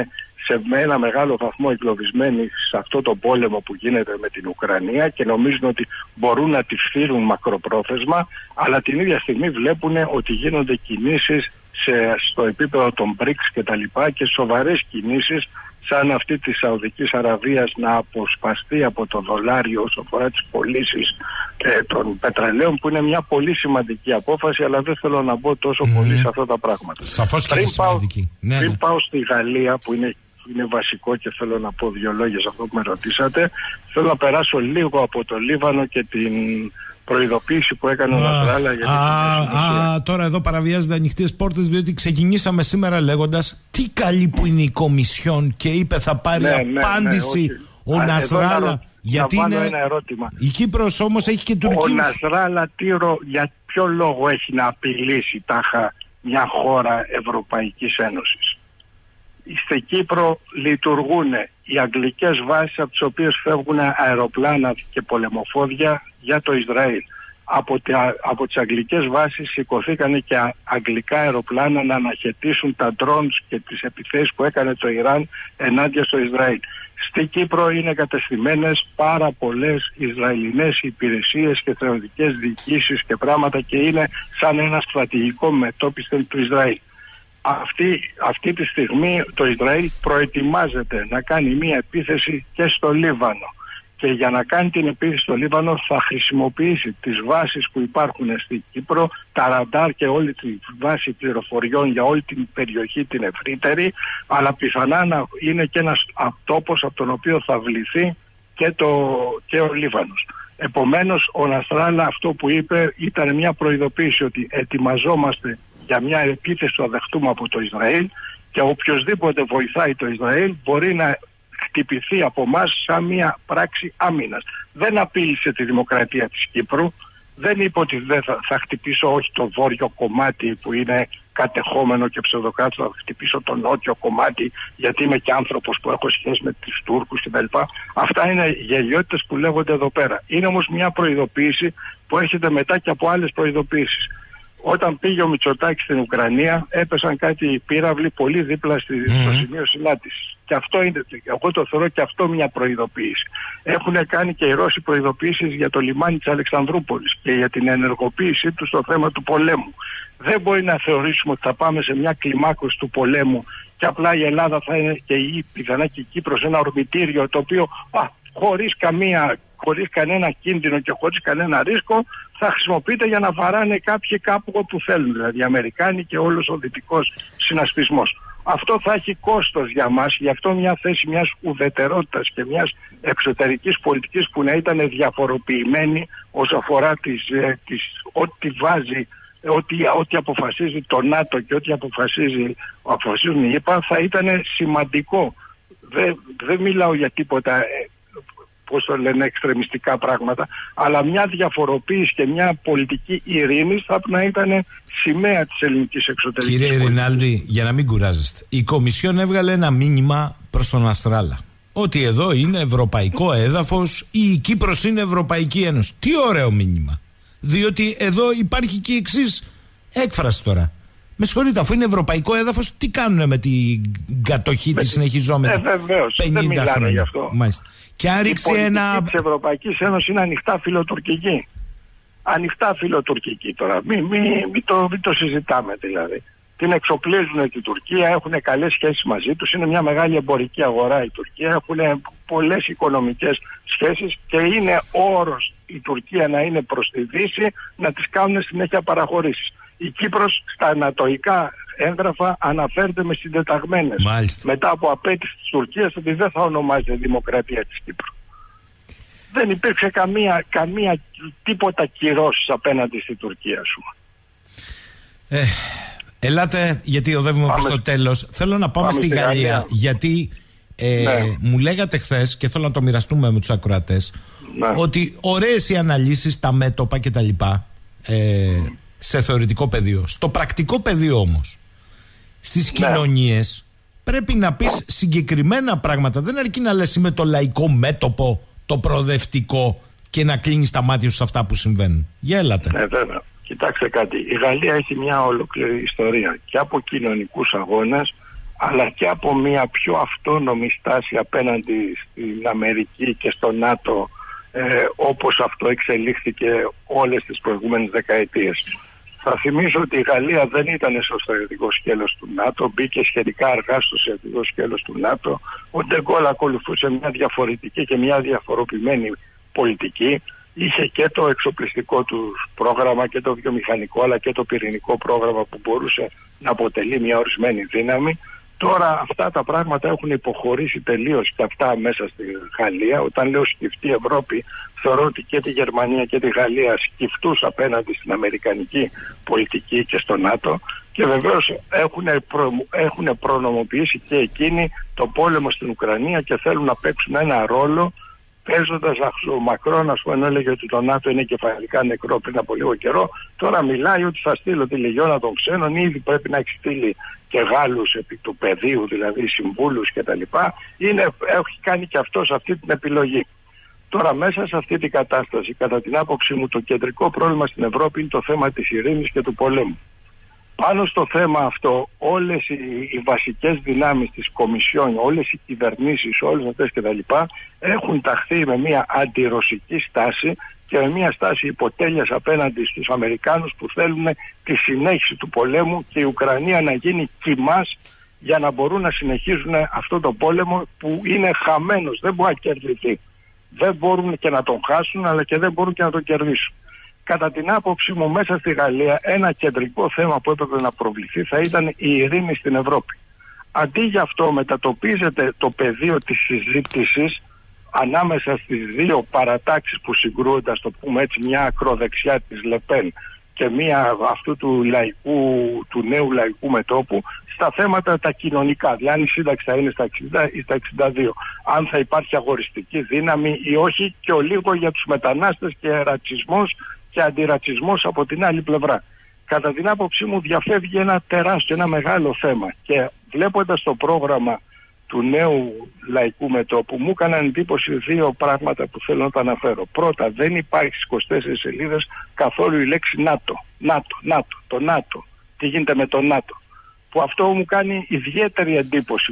σε ένα μεγάλο βαθμό εγκλωβισμένοι σε αυτό το πόλεμο που γίνεται με την Ουκρανία και νομίζουν ότι μπορούν να τη φθείρουν μακροπρόθεσμα, αλλά την ίδια στιγμή βλέπουν ότι γίνονται κινήσεις στο επίπεδο των BRICS και τα λοιπά και σοβαρές κινήσεις σαν αυτή της Σαουδικής Αραβίας να αποσπαστεί από το δολάριο όσο αφορά τις πωλήσεις των πετρελαίων, που είναι μια πολύ σημαντική απόφαση, αλλά δεν θέλω να μπω τόσο πολύ σε αυτά τα πράγματα. Σαφώς και είναι σημαντική. Πριν πάω στη Γαλλία που είναι βασικό και θέλω να πω δύο λόγια σε αυτό που με ρωτήσατε, θέλω να περάσω λίγο από το Λίβανο και την προειδοποίηση που έκανε ο Νασράλα για την τώρα εδώ παραβιάζονται ανοιχτές πόρτες, διότι ξεκινήσαμε σήμερα λέγοντας τι καλή που είναι η Κομισιόν και είπε θα πάρει απάντηση ο Νασράλα. Γιατί είναι ένα ερώτημα. Η Κύπρος όμως έχει και Τουρκία. Ο Νασράλα για ποιο λόγο έχει να απειλήσει τάχα μια χώρα Ευρωπαϊκής Ένωσης? Στην Κύπρο λειτουργούν οι αγγλικές βάσεις από τις οποίες φεύγουν αεροπλάνα και πολεμοφόδια για το Ισραήλ. Από τις αγγλικές βάσεις σηκωθήκαν και αγγλικά αεροπλάνα να αναχαιτήσουν τα drones και τις επιθέσεις που έκανε το Ιράν ενάντια στο Ισραήλ. Στην Κύπρο είναι κατεστημένες πάρα πολλές Ισραηλινές υπηρεσίες και στρατιωτικές διοικήσεις και πράγματα και είναι σαν ένα στρατηγικό μετώπιστεν του Ισραήλ. Αυτή τη στιγμή το Ισραήλ προετοιμάζεται να κάνει μία επίθεση και στο Λίβανο. Και για να κάνει την επίθεση στο Λίβανο θα χρησιμοποιήσει τις βάσεις που υπάρχουν στην Κύπρο, τα ραντάρ και όλη τη βάση πληροφοριών για όλη την περιοχή την ευρύτερη, αλλά πιθανά να είναι και ένας τόπος από τον οποίο θα βληθεί και ο Λίβανος. Επομένως ο Νασράλα αυτό που είπε ήταν μια προειδοποίηση ότι ετοιμαζόμαστε για μια επίθεση που θα δεχτούμε από το Ισραήλ και οποιοσδήποτε βοηθάει το Ισραήλ μπορεί να χτυπηθεί από εμάς σαν μια πράξη άμυνας. Δεν απείλησε τη δημοκρατία της Κύπρου, δεν είπε ότι δεν θα χτυπήσω όχι το βόρειο κομμάτι που είναι κατεχόμενο και ψευδοκράτος, θα χτυπήσω το νότιο κομμάτι γιατί είμαι και άνθρωπος που έχω σχέση με τους Τούρκους κτλ. Αυτά είναι γελιότητες που λέγονται εδώ πέρα. Είναι όμως μια προειδοποίηση που έρχεται μετά και από άλλες προειδοποίησεις. Όταν πήγε ο Μητσοτάκης στην Ουκρανία έπεσαν κάτι πύραυλοι πολύ δίπλα στο σημείο συνάντησης. Και αυτό είναι, εγώ το θεωρώ και αυτό μια προειδοποίηση. Έχουν κάνει και οι Ρώσοι προειδοποίησεις για το λιμάνι της Αλεξανδρούπολης και για την ενεργοποίησή του στο θέμα του πολέμου. Δεν μπορεί να θεωρήσουμε ότι θα πάμε σε μια κλιμάκωση του πολέμου και απλά η Ελλάδα θα είναι και πιθανά και η Κύπρος ένα ορμητήριο το οποίο χωρίς κανένα κίνδυνο και χωρίς κανένα ρίσκο θα χρησιμοποιείται για να βαράνε κάποιοι κάπου όπου θέλουν, δηλαδή οι Αμερικάνοι και όλος ο δυτικός συνασπισμός. Αυτό θα έχει κόστος για μας, γι' αυτό μια θέση μιας ουδετερότητας και μιας εξωτερικής πολιτικής που να ήταν διαφοροποιημένη όσο αφορά ό,τι αποφασίζει το ΝΑΤΟ και ό,τι αποφασίζουν οι ΗΠΑ θα ήταν σημαντικό. Δεν μιλάω για τίποτα εξτρεμιστικά πράγματα, αλλά μια διαφοροποίηση και μια πολιτική ειρήνης θα να ήταν σημαία της ελληνικής εξωτερικής πολιτικής. Κύριε Ρινάλντι, για να μην κουράζεστε, η Κομισιόν έβγαλε ένα μήνυμα προς τον Νασράλα ότι εδώ είναι ευρωπαϊκό έδαφος ή η Κύπρος είναι Ευρωπαϊκή Ένωση. Τι ωραίο μήνυμα. Διότι εδώ υπάρχει και η εξής έκφραση τώρα. Με συγχωρείτε, αφού είναι ευρωπαϊκό έδαφος, τι κάνουνε με την κατοχή τη συνεχιζόμενη 50 χρόνια. Γι' αυτό. Μάλιστα. Και άριξε η πολιτική της Ευρωπαϊκής Ένωσης είναι ανοιχτά φιλοτουρκική. Ανοιχτά φιλοτουρκική τώρα. Μην το συζητάμε δηλαδή. Την εξοπλίζουν την Τουρκία, έχουν καλές σχέσεις μαζί τους, είναι μια μεγάλη εμπορική αγορά η Τουρκία, έχουν πολλές οικονομικές σχέσεις και είναι όρος η Τουρκία να είναι προς τη Δύση, να τις κάνουν συνέχεια παραχωρήσεις. Η Κύπρος στα ανατοϊκά έγγραφα αναφέρεται με συντεταγμένες. Μάλιστα. Μετά από απέτηση της Τουρκίας ότι δεν θα ονομάζεται Δημοκρατία της Κύπρου. Δεν υπήρξε καμία τίποτα κυρώσεις απέναντι στη Τουρκία σου. Ελάτε, γιατί οδεύουμε προς το τέλος. Θέλω να πάμε στη Γαλλία, γιατί μου λέγατε χθες και θέλω να το μοιραστούμε με τους ακροατές, ότι ωραίες οι αναλύσεις, τα μέτωπα κτλ. Σε θεωρητικό πεδίο. Στο πρακτικό πεδίο όμως, στις κοινωνίες πρέπει να πεις συγκεκριμένα πράγματα. Δεν αρκεί να λες είμαι το λαϊκό μέτωπο, το προοδευτικό και να κλείνεις τα μάτια σου σε αυτά που συμβαίνουν. Για έλατε. Βέβαια. Κοιτάξτε κάτι. Η Γαλλία έχει μια ολόκληρη ιστορία και από κοινωνικούς αγώνες αλλά και από μια πιο αυτόνομη στάση απέναντι στην Αμερική και στο ΝΑΤΟ, όπως αυτό εξελίχθηκε όλες τις προηγούμενες δεκαετίες. Θα θυμίσω ότι η Γαλλία δεν ήταν στο στρατιωτικό σκέλος του ΝΑΤΟ, μπήκε σχετικά αργά στο στρατιωτικό σκέλος του ΝΑΤΟ. Ο Ντε Γκόλ ακολουθούσε μια διαφορετική και μια διαφοροποιημένη πολιτική. Είχε και το εξοπλιστικό του πρόγραμμα και το βιομηχανικό, αλλά και το πυρηνικό πρόγραμμα που μπορούσε να αποτελεί μια ορισμένη δύναμη. Τώρα αυτά τα πράγματα έχουν υποχωρήσει τελείως και αυτά μέσα στη Γαλλία. Όταν λέω σκυφτή Ευρώπη, θεωρώ ότι και τη Γερμανία και τη Γαλλία σκυφτούς απέναντι στην αμερικανική πολιτική και στο ΝΑΤΟ, και βεβαίως έχουν προνομοποιήσει και εκείνοι το πόλεμο στην Ουκρανία και θέλουν να παίξουν ένα ρόλο, παίζοντας ο Μακρόν, ας πούμε, έλεγε ότι το ΝΑΤΟ είναι κεφαλικά νεκρό πριν από λίγο καιρό. Τώρα μιλάει ότι θα στείλω τη Λεγιώνα των Ξένων, ήδη πρέπει να έχει στείλει και Γάλλους επί του πεδίου, δηλαδή συμβούλους κτλ. Έχει κάνει και αυτός αυτή την επιλογή. Τώρα μέσα σε αυτή την κατάσταση, κατά την άποψή μου, το κεντρικό πρόβλημα στην Ευρώπη είναι το θέμα της ειρήνης και του πολέμου. Πάνω στο θέμα αυτό, όλες οι βασικές δυνάμεις της Κομισιόν, όλες οι κυβερνήσεις, όλες αυτές κτλ. Έχουν ταχθεί με μια αντιρωσική στάση και με μια στάση υποτέλειας απέναντι στους Αμερικάνους που θέλουν τη συνέχιση του πολέμου και η Ουκρανία να γίνει κοιμάς για να μπορούν να συνεχίζουν αυτό το πόλεμο που είναι χαμένος, δεν μπορεί να κερδιθεί. Δεν μπορούν και να τον χάσουν, αλλά και δεν μπορούν και να τον κερδίσουν. Κατά την άποψή μου, μέσα στη Γαλλία ένα κεντρικό θέμα που έπρεπε να προβληθεί θα ήταν η ειρήνη στην Ευρώπη. Αντί για αυτό μετατοπίζεται το πεδίο της συζήτησης ανάμεσα στις δύο παρατάξεις που συγκρούονται, ας το πούμε έτσι, μια ακροδεξιά της Λεπέν και μια αυτού του νέου λαϊκού μετώπου, στα θέματα τα κοινωνικά, δηλαδή αν η σύνταξη θα είναι στα 60 ή στα 62, αν θα υπάρχει αγοριστική δύναμη ή όχι, και ο λίγο για τους μετανάστες και ρατσισμός και αντιρατσισμός από την άλλη πλευρά. Κατά την άποψή μου διαφεύγει ένα τεράστιο, ένα μεγάλο θέμα, και βλέποντας το πρόγραμμα του νέου λαϊκού μετώπου μου έκαναν εντύπωση δύο πράγματα που θέλω να τα αναφέρω. Πρώτα, δεν υπάρχει στις 24 σελίδες καθόλου η λέξη ΝΑΤΟ. Το ΝΑΤΟ. Τι γίνεται με το ΝΑΤΟ. Που αυτό μου κάνει ιδιαίτερη εντύπωση.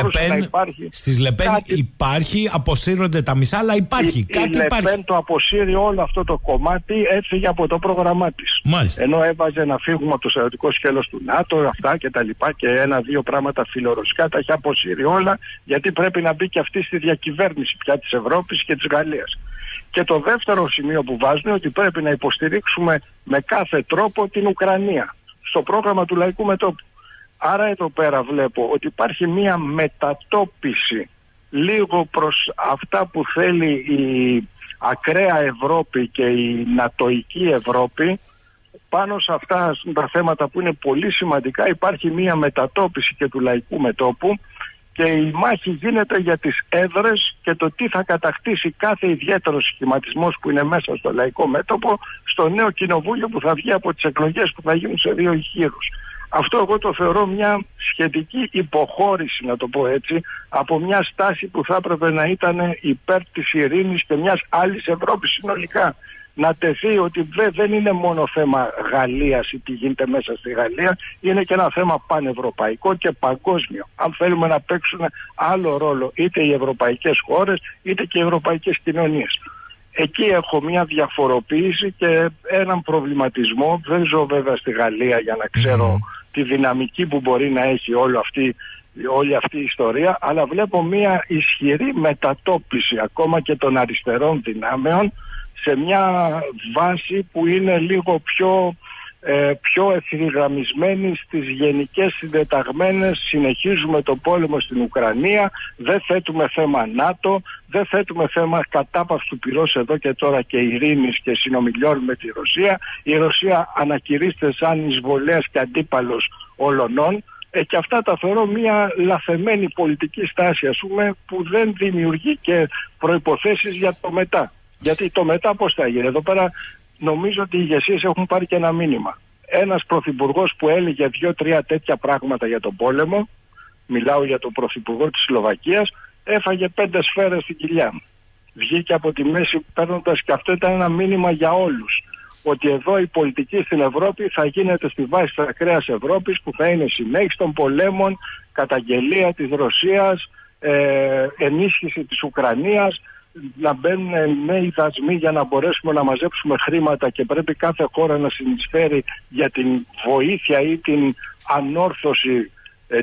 Στις Λεπέν υπάρχει, αποσύρονται τα μισά, αλλά υπάρχει. Η Λεπέν το αποσύρει όλο αυτό το κομμάτι, έφυγε από το πρόγραμμά της. Μάλιστα. Ενώ έβαζε να φύγουμε από το στρατιωτικό σκέλος του ΝΑΤΟ, αυτά και τα λοιπά, και ένα-δύο πράγματα φιλορωσικά, τα έχει αποσύρει όλα, γιατί πρέπει να μπει και αυτή στη διακυβέρνηση πια της Ευρώπης και της Γαλλίας. Και το δεύτερο σημείο που βάζουν είναι ότι πρέπει να υποστηρίξουμε με κάθε τρόπο την Ουκρανία στο πρόγραμμα του λαϊκού μετώπου. Άρα εδώ πέρα βλέπω ότι υπάρχει μία μετατόπιση λίγο προς αυτά που θέλει η ακραία Ευρώπη και η νατοϊκή Ευρώπη. Πάνω σε αυτά τα θέματα που είναι πολύ σημαντικά υπάρχει μία μετατόπιση και του λαϊκού μετώπου, και η μάχη γίνεται για τις έδρες και το τι θα κατακτήσει κάθε ιδιαίτερος σχηματισμός που είναι μέσα στο λαϊκό μέτωπο στο νέο κοινοβούλιο που θα βγει από τις εκλογές που θα γίνουν σε 2 γύρους. Αυτό εγώ το θεωρώ μια σχετική υποχώρηση, να το πω έτσι, από μια στάση που θα έπρεπε να ήταν υπέρ της ειρήνης και μιας άλλης Ευρώπης συνολικά. Να τεθεί ότι δεν είναι μόνο θέμα Γαλλίας ή τι γίνεται μέσα στη Γαλλία, είναι και ένα θέμα πανευρωπαϊκό και παγκόσμιο. Αν θέλουμε να παίξουν άλλο ρόλο είτε οι ευρωπαϊκές χώρες είτε και οι ευρωπαϊκές κοινωνίες. Εκεί έχω μια διαφοροποίηση και έναν προβληματισμό. Δεν ζω βέβαια στη Γαλλία για να ξέρω τη δυναμική που μπορεί να έχει όλη αυτή η ιστορία, αλλά βλέπω μια ισχυρή μετατόπιση ακόμα και των αριστερών δυνάμεων σε μια βάση που είναι λίγο πιο ευθυγραμμισμένη στις γενικές συντεταγμένες. Συνεχίζουμε το πόλεμο στην Ουκρανία, δεν θέτουμε θέμα ΝΑΤΟ, δεν θέτουμε θέμα κατάπαυση του πυρός εδώ και τώρα και ειρήνης και συνομιλιών με τη Ρωσία. Η Ρωσία ανακηρύσσεται σαν εισβολέας και αντίπαλος όλων. Και αυτά τα θεωρώ μια λαθεμένη πολιτική στάση, ας πούμε, που δεν δημιουργεί και προϋποθέσεις για το μετά. Γιατί το μετά πώς θα γίνει? Εδώ πέρα νομίζω ότι οι ηγεσίες έχουν πάρει και ένα μήνυμα. Ένας πρωθυπουργός που έλεγε 2-3 τέτοια πράγματα για τον πόλεμο, μιλάω για τον πρωθυπουργό της Σλοβακίας, έφαγε 5 σφαίρες στην κοιλιά. Βγήκε από τη μέση παίρνοντας, και αυτό ήταν ένα μήνυμα για όλους, ότι εδώ η πολιτική στην Ευρώπη θα γίνεται στη βάση της ακραίας Ευρώπης, που θα είναι συνέχιση των πολέμων, καταγγελία της Ρωσίας, ενίσχυση της Ουκρανίας, να μπαίνουν νέοι δασμοί για να μπορέσουμε να μαζέψουμε χρήματα και πρέπει κάθε χώρα να συνεισφέρει για την βοήθεια ή την ανόρθωση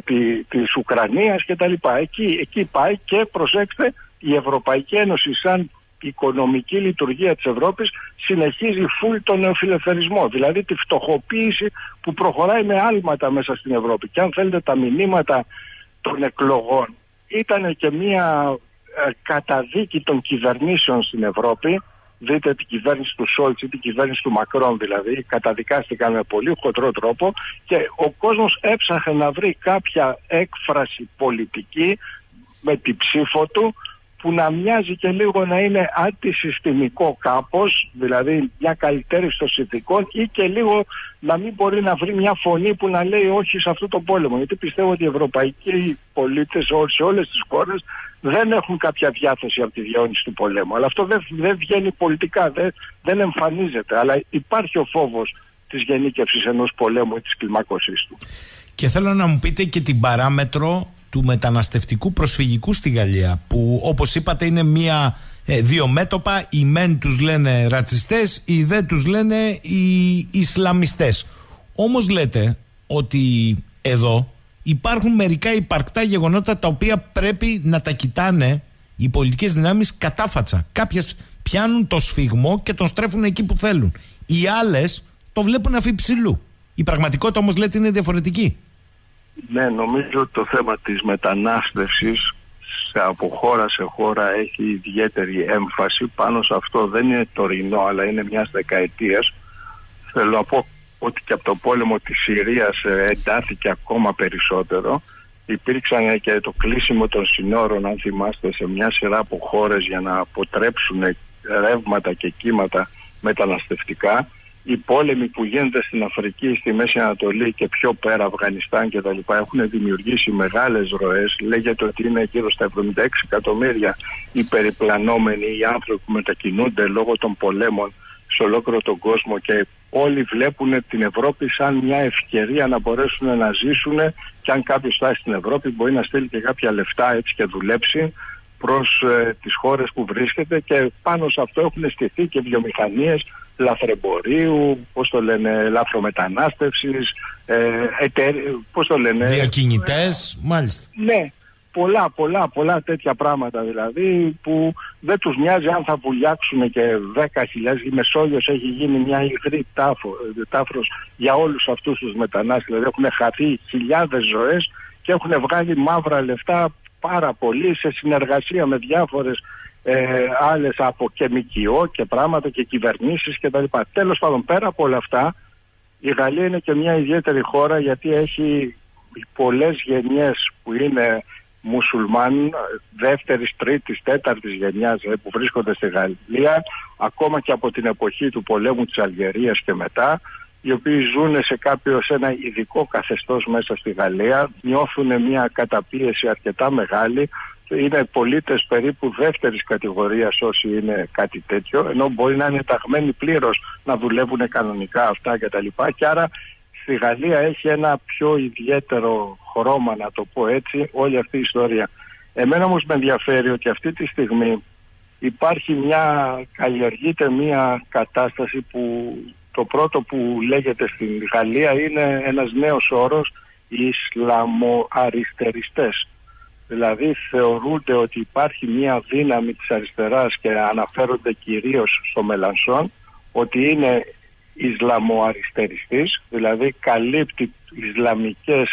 της Ουκρανίας κτλ. Εκεί πάει, και προσέξτε, η Ευρωπαϊκή Ένωση σαν οικονομική λειτουργία της Ευρώπης συνεχίζει φουλ τον νεοφιλελευθερισμό, δηλαδή τη φτωχοποίηση που προχωράει με άλματα μέσα στην Ευρώπη. Και αν θέλετε, τα μηνύματα των εκλογών ήταν και μια καταδίκη των κυβερνήσεων στην Ευρώπη. Δείτε την κυβέρνηση του Σόλτς ή την κυβέρνηση του Μακρόν, δηλαδή καταδικάστηκαν με πολύ χοντρό τρόπο, και ο κόσμος έψαχνε να βρει κάποια έκφραση πολιτική με την ψήφο του που να μοιάζει και λίγο να είναι αντισυστημικό κάπως, δηλαδή μια καλυτέρευση των συνθηκών, ή και λίγο να μην μπορεί να βρει μια φωνή που να λέει όχι σε αυτό το πόλεμο. Γιατί πιστεύω ότι οι ευρωπαϊκοί πολίτες σε όλες τις χώρες δεν έχουν κάποια διάθεση από τη διαιώνιση του πολέμου. Αλλά αυτό δεν βγαίνει πολιτικά, δεν εμφανίζεται. Αλλά υπάρχει ο φόβος της γενίκευσης ενός πολέμου ή της κλιμάκωσής του. Και θέλω να μου πείτε και την παράμετρο του μεταναστευτικού προσφυγικού στη Γαλλία, που όπως είπατε είναι δύο μέτωπα. Οι μεν τους λένε ρατσιστές, οι δε τους λένε οι Ισλαμιστές. Όμως λέτε ότι εδώ υπάρχουν μερικά υπαρκτά γεγονότα τα οποία πρέπει να τα κοιτάνε οι πολιτικές δυνάμεις κατάφατσα. Κάποιες πιάνουν το σφιγμό και τον στρέφουν εκεί που θέλουν. Οι άλλες το βλέπουν αφιψηλού. Η πραγματικότητα όμως λέτε είναι διαφορετική. Ναι, νομίζω ότι το θέμα της μετανάστευσης από χώρα σε χώρα έχει ιδιαίτερη έμφαση. Πάνω σε αυτό δεν είναι τωρινό, αλλά είναι μιας δεκαετίας. Θέλω να πω ότι και από το πόλεμο της Συρίας εντάθηκε ακόμα περισσότερο. Υπήρξαν και το κλείσιμο των συνόρων, αν θυμάστε, σε μια σειρά από χώρες για να αποτρέψουν ρεύματα και κύματα μεταναστευτικά. Οι πόλεμοι που γίνονται στην Αφρική, στη Μέση Ανατολή και πιο πέρα, Αφγανιστάν κτλ., έχουν δημιουργήσει μεγάλες ροές. Λέγεται ότι είναι γύρω στα 76 εκατομμύρια οι περιπλανόμενοι, οι άνθρωποι που μετακινούνται λόγω των πολέμων σε ολόκληρο τον κόσμο, και όλοι βλέπουν την Ευρώπη σαν μια ευκαιρία να μπορέσουν να ζήσουν, και αν κάποιος φτάσει στην Ευρώπη μπορεί να στείλει και κάποια λεφτά έτσι και δουλέψει προς τις χώρες που βρίσκεται, και πάνω σε αυτό έχουν στηθεί και βιομηχανίες λαθρεμπορίου, λαθρομετανάστευσης, διακινητές, μάλιστα. Ναι, πολλά τέτοια πράγματα, δηλαδή, που δεν τους νοιάζει αν θα βουλιάξουν και 10.000. Η Μεσόγειος έχει γίνει μια υγρή τάφρος για όλους αυτούς τους μετανάστες, δηλαδή έχουν χαθεί χιλιάδες ζωές και έχουν βγάλει μαύρα λεφτά πάρα πολύ σε συνεργασία με διάφορες άλλες από και ΜΚΟ και πράγματα και κυβερνήσεις κτλ. Τέλος πάντων, πέρα από όλα αυτά, η Γαλλία είναι και μια ιδιαίτερη χώρα, γιατί έχει πολλές γενιές που είναι μουσουλμάνοι, δεύτερης, τρίτης, τέταρτης γενιάς που βρίσκονται στη Γαλλία, ακόμα και από την εποχή του πολέμου της Αλγερίας και μετά, οι οποίοι ζουν σε ένα ειδικό καθεστώς μέσα στη Γαλλία, νιώθουν μια καταπίεση αρκετά μεγάλη, είναι πολίτες περίπου δεύτερης κατηγορίας όσοι είναι κάτι τέτοιο, ενώ μπορεί να είναι ταγμένοι πλήρως να δουλεύουν κανονικά αυτά κτλ. Και άρα στη Γαλλία έχει ένα πιο ιδιαίτερο χρώμα, να το πω έτσι, όλη αυτή η ιστορία. Εμένα όμως με ενδιαφέρει ότι αυτή τη στιγμή καλλιεργείται μια κατάσταση που το πρώτο που λέγεται στην Γαλλία είναι ένας νέος όρος, οι Ισλαμοαριστεριστές. Δηλαδή θεωρούνται ότι υπάρχει μια δύναμη της αριστεράς, και αναφέρονται κυρίως στο Μελανσόν, ότι είναι Ισλαμοαριστεριστής, δηλαδή καλύπτει ισλαμικές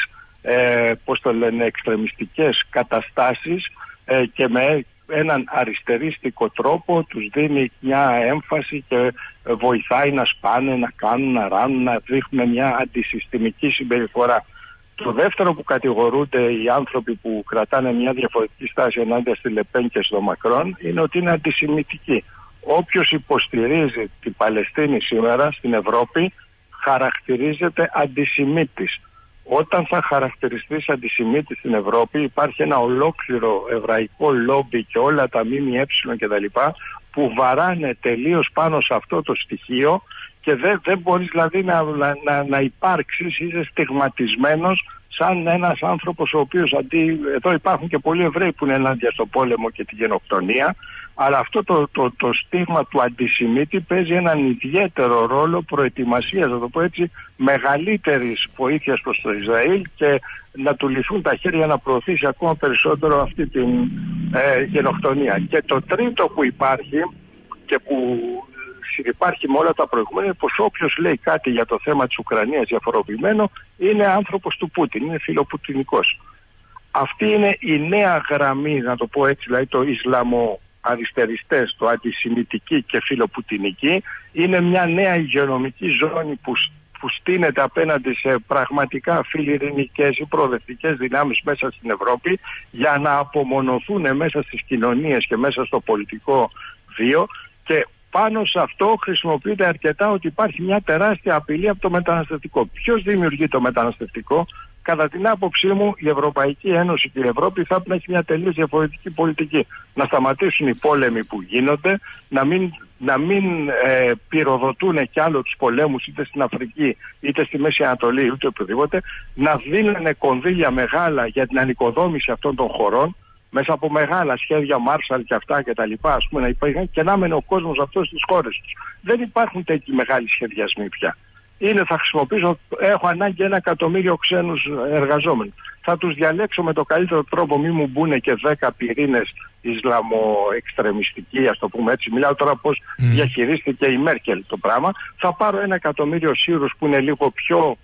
εξτρεμιστικές καταστάσεις και με έναν αριστερίστικο τρόπο τους δίνει μια έμφαση και βοηθάει να σπάνε, να κάνουν, να ράνουν, να δείχνουν μια αντισυστημική συμπεριφορά. Το δεύτερο που κατηγορούνται οι άνθρωποι που κρατάνε μια διαφορετική στάση ενάντια στη Λεπέν και στο Μακρόν είναι ότι είναι αντισημιτικοί. Όποιος υποστηρίζει την Παλαιστίνη σήμερα στην Ευρώπη χαρακτηρίζεται αντισημίτης. Όταν θα χαρακτηριστείς αντισημίτη στην Ευρώπη, υπάρχει ένα ολόκληρο εβραϊκό λόμπι και όλα τα ΜΜΕ κτλ. Που βαράνε τελείως πάνω σε αυτό το στοιχείο και δεν μπορείς δηλαδή να υπάρξεις, είσαι στιγματισμένος σαν ένας άνθρωπος ο οποίος εδώ υπάρχουν και πολλοί Εβραίοι που είναι ενάντια στο πόλεμο και τη γενοκτονία, αλλά αυτό το στίγμα του αντισημίτη παίζει έναν ιδιαίτερο ρόλο προετοιμασίας, να το πω έτσι, μεγαλύτερης βοήθειας προς το Ισραήλ και να του λυθούν τα χέρια να προωθήσει ακόμα περισσότερο αυτή την γενοκτονία. Και το τρίτο που υπάρχει και που συνυπάρχει με όλα τα προηγούμενα είναι πως όποιος λέει κάτι για το θέμα της Ουκρανίας διαφοροποιημένο είναι άνθρωπος του Πούτιν, είναι φιλοπουτινικός. Αυτή είναι η νέα γραμμή, να το πω έτσι, δηλαδή το Ισλαμοαριστεριστές, το αντισημιτική και φιλοπουτινική, είναι μια νέα υγειονομική ζώνη που στείνεται απέναντι σε πραγματικά φιλιρηνικές ή προοδευτικές δυνάμεις μέσα στην Ευρώπη για να απομονωθούν μέσα στις κοινωνίες και μέσα στο πολιτικό βίο, και πάνω σε αυτό χρησιμοποιείται αρκετά ότι υπάρχει μια τεράστια απειλή από το μεταναστευτικό. Ποιος δημιουργεί το μεταναστευτικό? Κατά την άποψή μου, η Ευρωπαϊκή Ένωση και η Ευρώπη θα πρέπει να έχει μια τελείως διαφορετική πολιτική. Να σταματήσουν οι πόλεμοι που γίνονται, να μην πυροδοτούν κι άλλο τους πολέμους είτε στην Αφρική είτε στη Μέση Ανατολή είτε οπουδήποτε, να δίνουν κονδύλια μεγάλα για την ανοικοδόμηση αυτών των χωρών, μέσα από μεγάλα σχέδια Μάρσαλ και αυτά και τα λοιπά, ας πούμε, να υπάρχει, και να μένει ο κόσμος αυτός στις χώρες τους. Δεν υπάρχουν τέτοιοι μεγάλοι σχεδιασμοί πια. Θα χρησιμοποιήσω, έχω ανάγκη 1 εκατομμύριο ξένους εργαζόμενους. Θα τους διαλέξω με το καλύτερο τρόπο, μη μου μπουν και 10 πυρήνες Ισλαμοεξτρεμιστικοί, ας το πούμε έτσι. Μιλάω τώρα πώς διαχειρίστηκε η Μέρκελ το πράγμα. Θα πάρω 1 εκατομμύριο Σύρους που είναι λίγο πιο,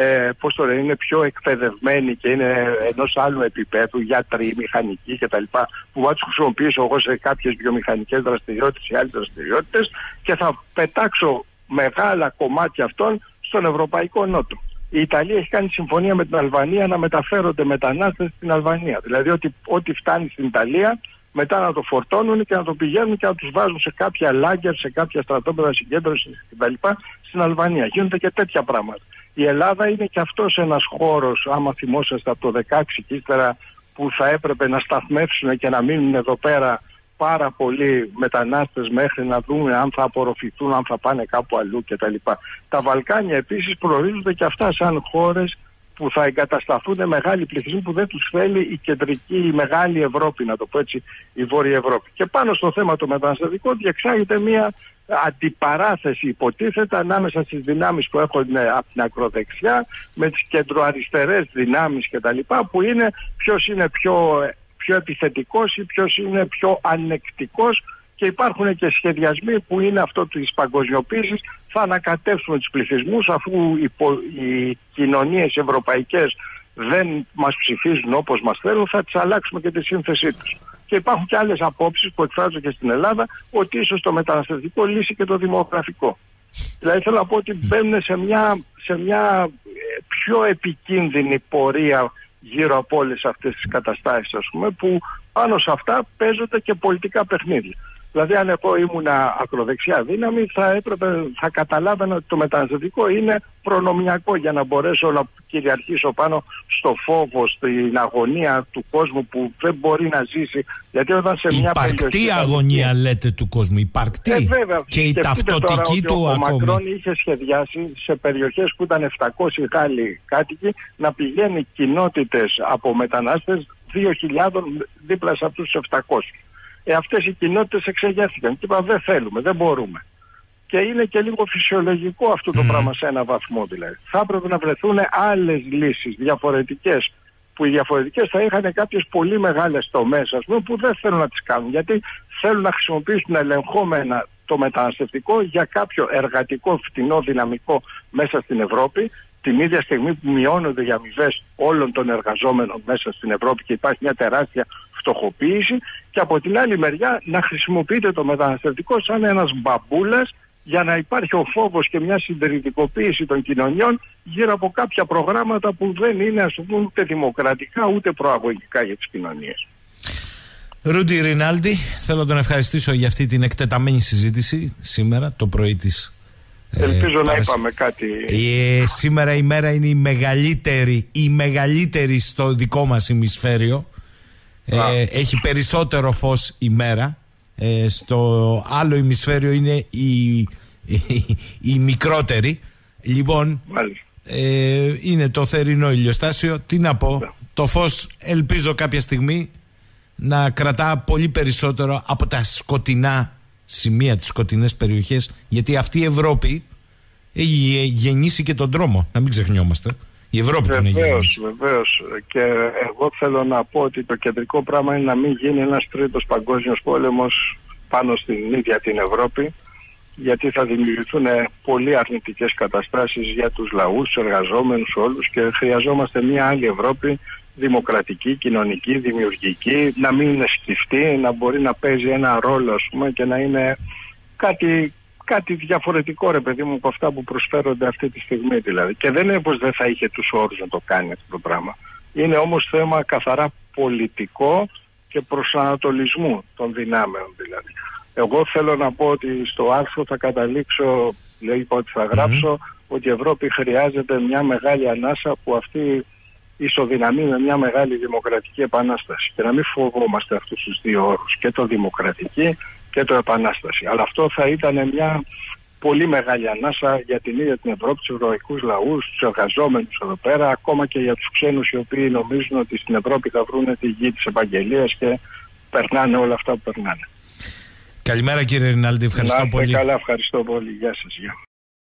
είναι πιο εκπαιδευμένοι και είναι ενός άλλου επίπεδου, γιατροί, μηχανικοί κτλ. Που θα τους χρησιμοποιήσω εγώ σε κάποιες βιομηχανικές δραστηριότητες ή άλλες δραστηριότητες και θα πετάξω μεγάλα κομμάτια αυτών στον Ευρωπαϊκό Νότο. Η Ιταλία έχει κάνει συμφωνία με την Αλβανία να μεταφέρονται μετανάστες στην Αλβανία. Δηλαδή ό,τι φτάνει στην Ιταλία μετά να το φορτώνουν και να το πηγαίνουν και να τους βάζουν σε κάποια λάγκερ, σε κάποια στρατόπεδα συγκέντρωσης κτλ. Στην Αλβανία. Γίνονται και τέτοια πράγματα. Η Ελλάδα είναι και αυτός ένας χώρος, άμα θυμόσαστε από το 16 και ύστερα, που θα έπρεπε να σταθμεύσουν και να μείνουν εδώ πέρα πάρα πολλοί μετανάστες μέχρι να δούμε αν θα απορροφηθούν, αν θα πάνε κάπου αλλού κτλ. Τα Βαλκάνια επίσης προορίζονται και αυτά σαν χώρες που θα εγκατασταθούν μεγάλοι πληθυσμοί που δεν τους θέλει η κεντρική, η μεγάλη Ευρώπη, να το πω έτσι, η Βόρεια Ευρώπη. Και πάνω στο θέμα το μεταναστευτικό διεξάγεται μια αντιπαράθεση, υποτίθεται, ανάμεσα στις δυνάμεις που έχουν από την ακροδεξιά με τις κεντροαριστερές δυνάμεις κτλ. Που είναι ποιος είναι πιο επιθετικός ή ποιος είναι πιο ανεκτικός, και υπάρχουν και σχεδιασμοί που είναι αυτό της παγκοσμιοποίησης, θα ανακατεύσουν τους πληθυσμούς αφού οι κοινωνίες ευρωπαϊκές δεν μας ψηφίζουν όπως μας θέλουν, θα τις αλλάξουμε και τη σύνθεσή τους. Και υπάρχουν και άλλες απόψεις που εκφράζονται και στην Ελλάδα ότι ίσως το μεταναστευτικό λύσει και το δημογραφικό. Δηλαδή θέλω να πω ότι μπαίνουν σε μια πιο επικίνδυνη πορεία γύρω από όλες αυτές τις καταστάσεις, ας πούμε, που πάνω σε αυτά παίζονται και πολιτικά παιχνίδια. Δηλαδή αν εγώ ήμουν ακροδεξιά δύναμη θα καταλάβαινα ότι το μεταναστευτικό είναι προνομιακό για να μπορέσω να κυριαρχήσω πάνω στο φόβο, στην αγωνία του κόσμου που δεν μπορεί να ζήσει. Γιατί όταν σε μια υπαρκτή αγωνία λέτε του κόσμου, υπαρκτή, βέβαια, και η ταυτοτική του ακόμη. Ο Μακρόν ακόμη είχε σχεδιάσει σε περιοχές που ήταν 700 Γάλλοι κάτοικοι να πηγαίνει κοινότητες από μετανάστες 2.000 δίπλα σε αυτούς τους 700. Αυτές οι κοινότητες εξεγέρθηκαν και είπαν δεν θέλουμε, δεν μπορούμε. Και είναι και λίγο φυσιολογικό αυτό το πράγμα σε ένα βαθμό δηλαδή. Θα έπρεπε να βρεθούν άλλες λύσεις διαφορετικές, που οι διαφορετικές θα είχαν κάποιες πολύ μεγάλες τομές, ας πούμε, που δεν θέλουν να τις κάνουν, γιατί θέλουν να χρησιμοποιήσουν ελεγχόμενα το μεταναστευτικό για κάποιο εργατικό φτηνό δυναμικό μέσα στην Ευρώπη, την ίδια στιγμή που μειώνονται οι αμοιβές όλων των εργαζόμενων μέσα στην Ευρώπη και υπάρχει μια τεράστια φτωχοποίηση, και από την άλλη μεριά να χρησιμοποιείται το μεταναστευτικό σαν ένας μπαμπούλας για να υπάρχει ο φόβος και μια συντηρητικοποίηση των κοινωνιών γύρω από κάποια προγράμματα που δεν είναι, ας πούμε, ούτε δημοκρατικά ούτε προαγωγικά για τις κοινωνίες. Ρούντι Ρινάλντι, θέλω να τον ευχαριστήσω για αυτή την εκτεταμένη συζήτηση σήμερα το πρωί της. Ελπίζω να είπαμε κάτι. Σήμερα η μέρα είναι η μεγαλύτερη στο δικό μας ημισφαίριο. Έχει περισσότερο φως η μέρα. Στο άλλο ημισφαίριο είναι οι μικρότεροι. Λοιπόν, είναι το θερινό ηλιοστάσιο. Τι να πω, το φως ελπίζω κάποια στιγμή να κρατά πολύ περισσότερο από τα σκοτεινά σημεία, τις σκοτεινές περιοχές, γιατί αυτή η Ευρώπη έχει γεννήσει και τον δρόμο, να μην ξεχνιόμαστε. Η Ευρώπη τον έχει γεννήσει. Βεβαίως. Και εγώ θέλω να πω ότι το κεντρικό πράγμα είναι να μην γίνει ένας τρίτος παγκόσμιος πόλεμος πάνω στην ίδια την Ευρώπη, γιατί θα δημιουργηθούν πολύ αρνητικές καταστάσεις για τους λαούς, τους εργαζόμενους όλους, και χρειαζόμαστε μια άλλη Ευρώπη, δημοκρατική, κοινωνική, δημιουργική, να μην είναι σκυφτή, να μπορεί να παίζει ένα ρόλο, ας πούμε, και να είναι κάτι διαφορετικό, ρε παιδί μου, από αυτά που προσφέρονται αυτή τη στιγμή δηλαδή. Και δεν είναι πως δεν θα είχε τους όρους να το κάνει αυτό το πράγμα. Είναι όμως θέμα καθαρά πολιτικό και προσανατολισμού των δυνάμεων δηλαδή. Εγώ θέλω να πω ότι στο άρθρο θα καταλήξω, είπα ότι θα γράψω, ότι η Ευρώπη χρειάζεται μια μεγάλη ανάσα που αυτή ισοδυναμεί με μια μεγάλη δημοκρατική επανάσταση. Και να μην φοβόμαστε αυτούς τους δύο όρους, και το δημοκρατική και το επανάσταση. Αλλά αυτό θα ήταν μια πολύ μεγάλη ανάσα για την ίδια την Ευρώπη, τους ευρωπαϊκούς λαούς, τους εργαζόμενους εδώ πέρα, ακόμα και για τους ξένους οι οποίοι νομίζουν ότι στην Ευρώπη θα βρουν τη γη της επαγγελίας και περνάνε όλα αυτά που περνάνε. Καλημέρα κύριε Ρινάλντι, ευχαριστώ πολύ. Καλά, ευχαριστώ πολύ. Γεια σας. Γεια.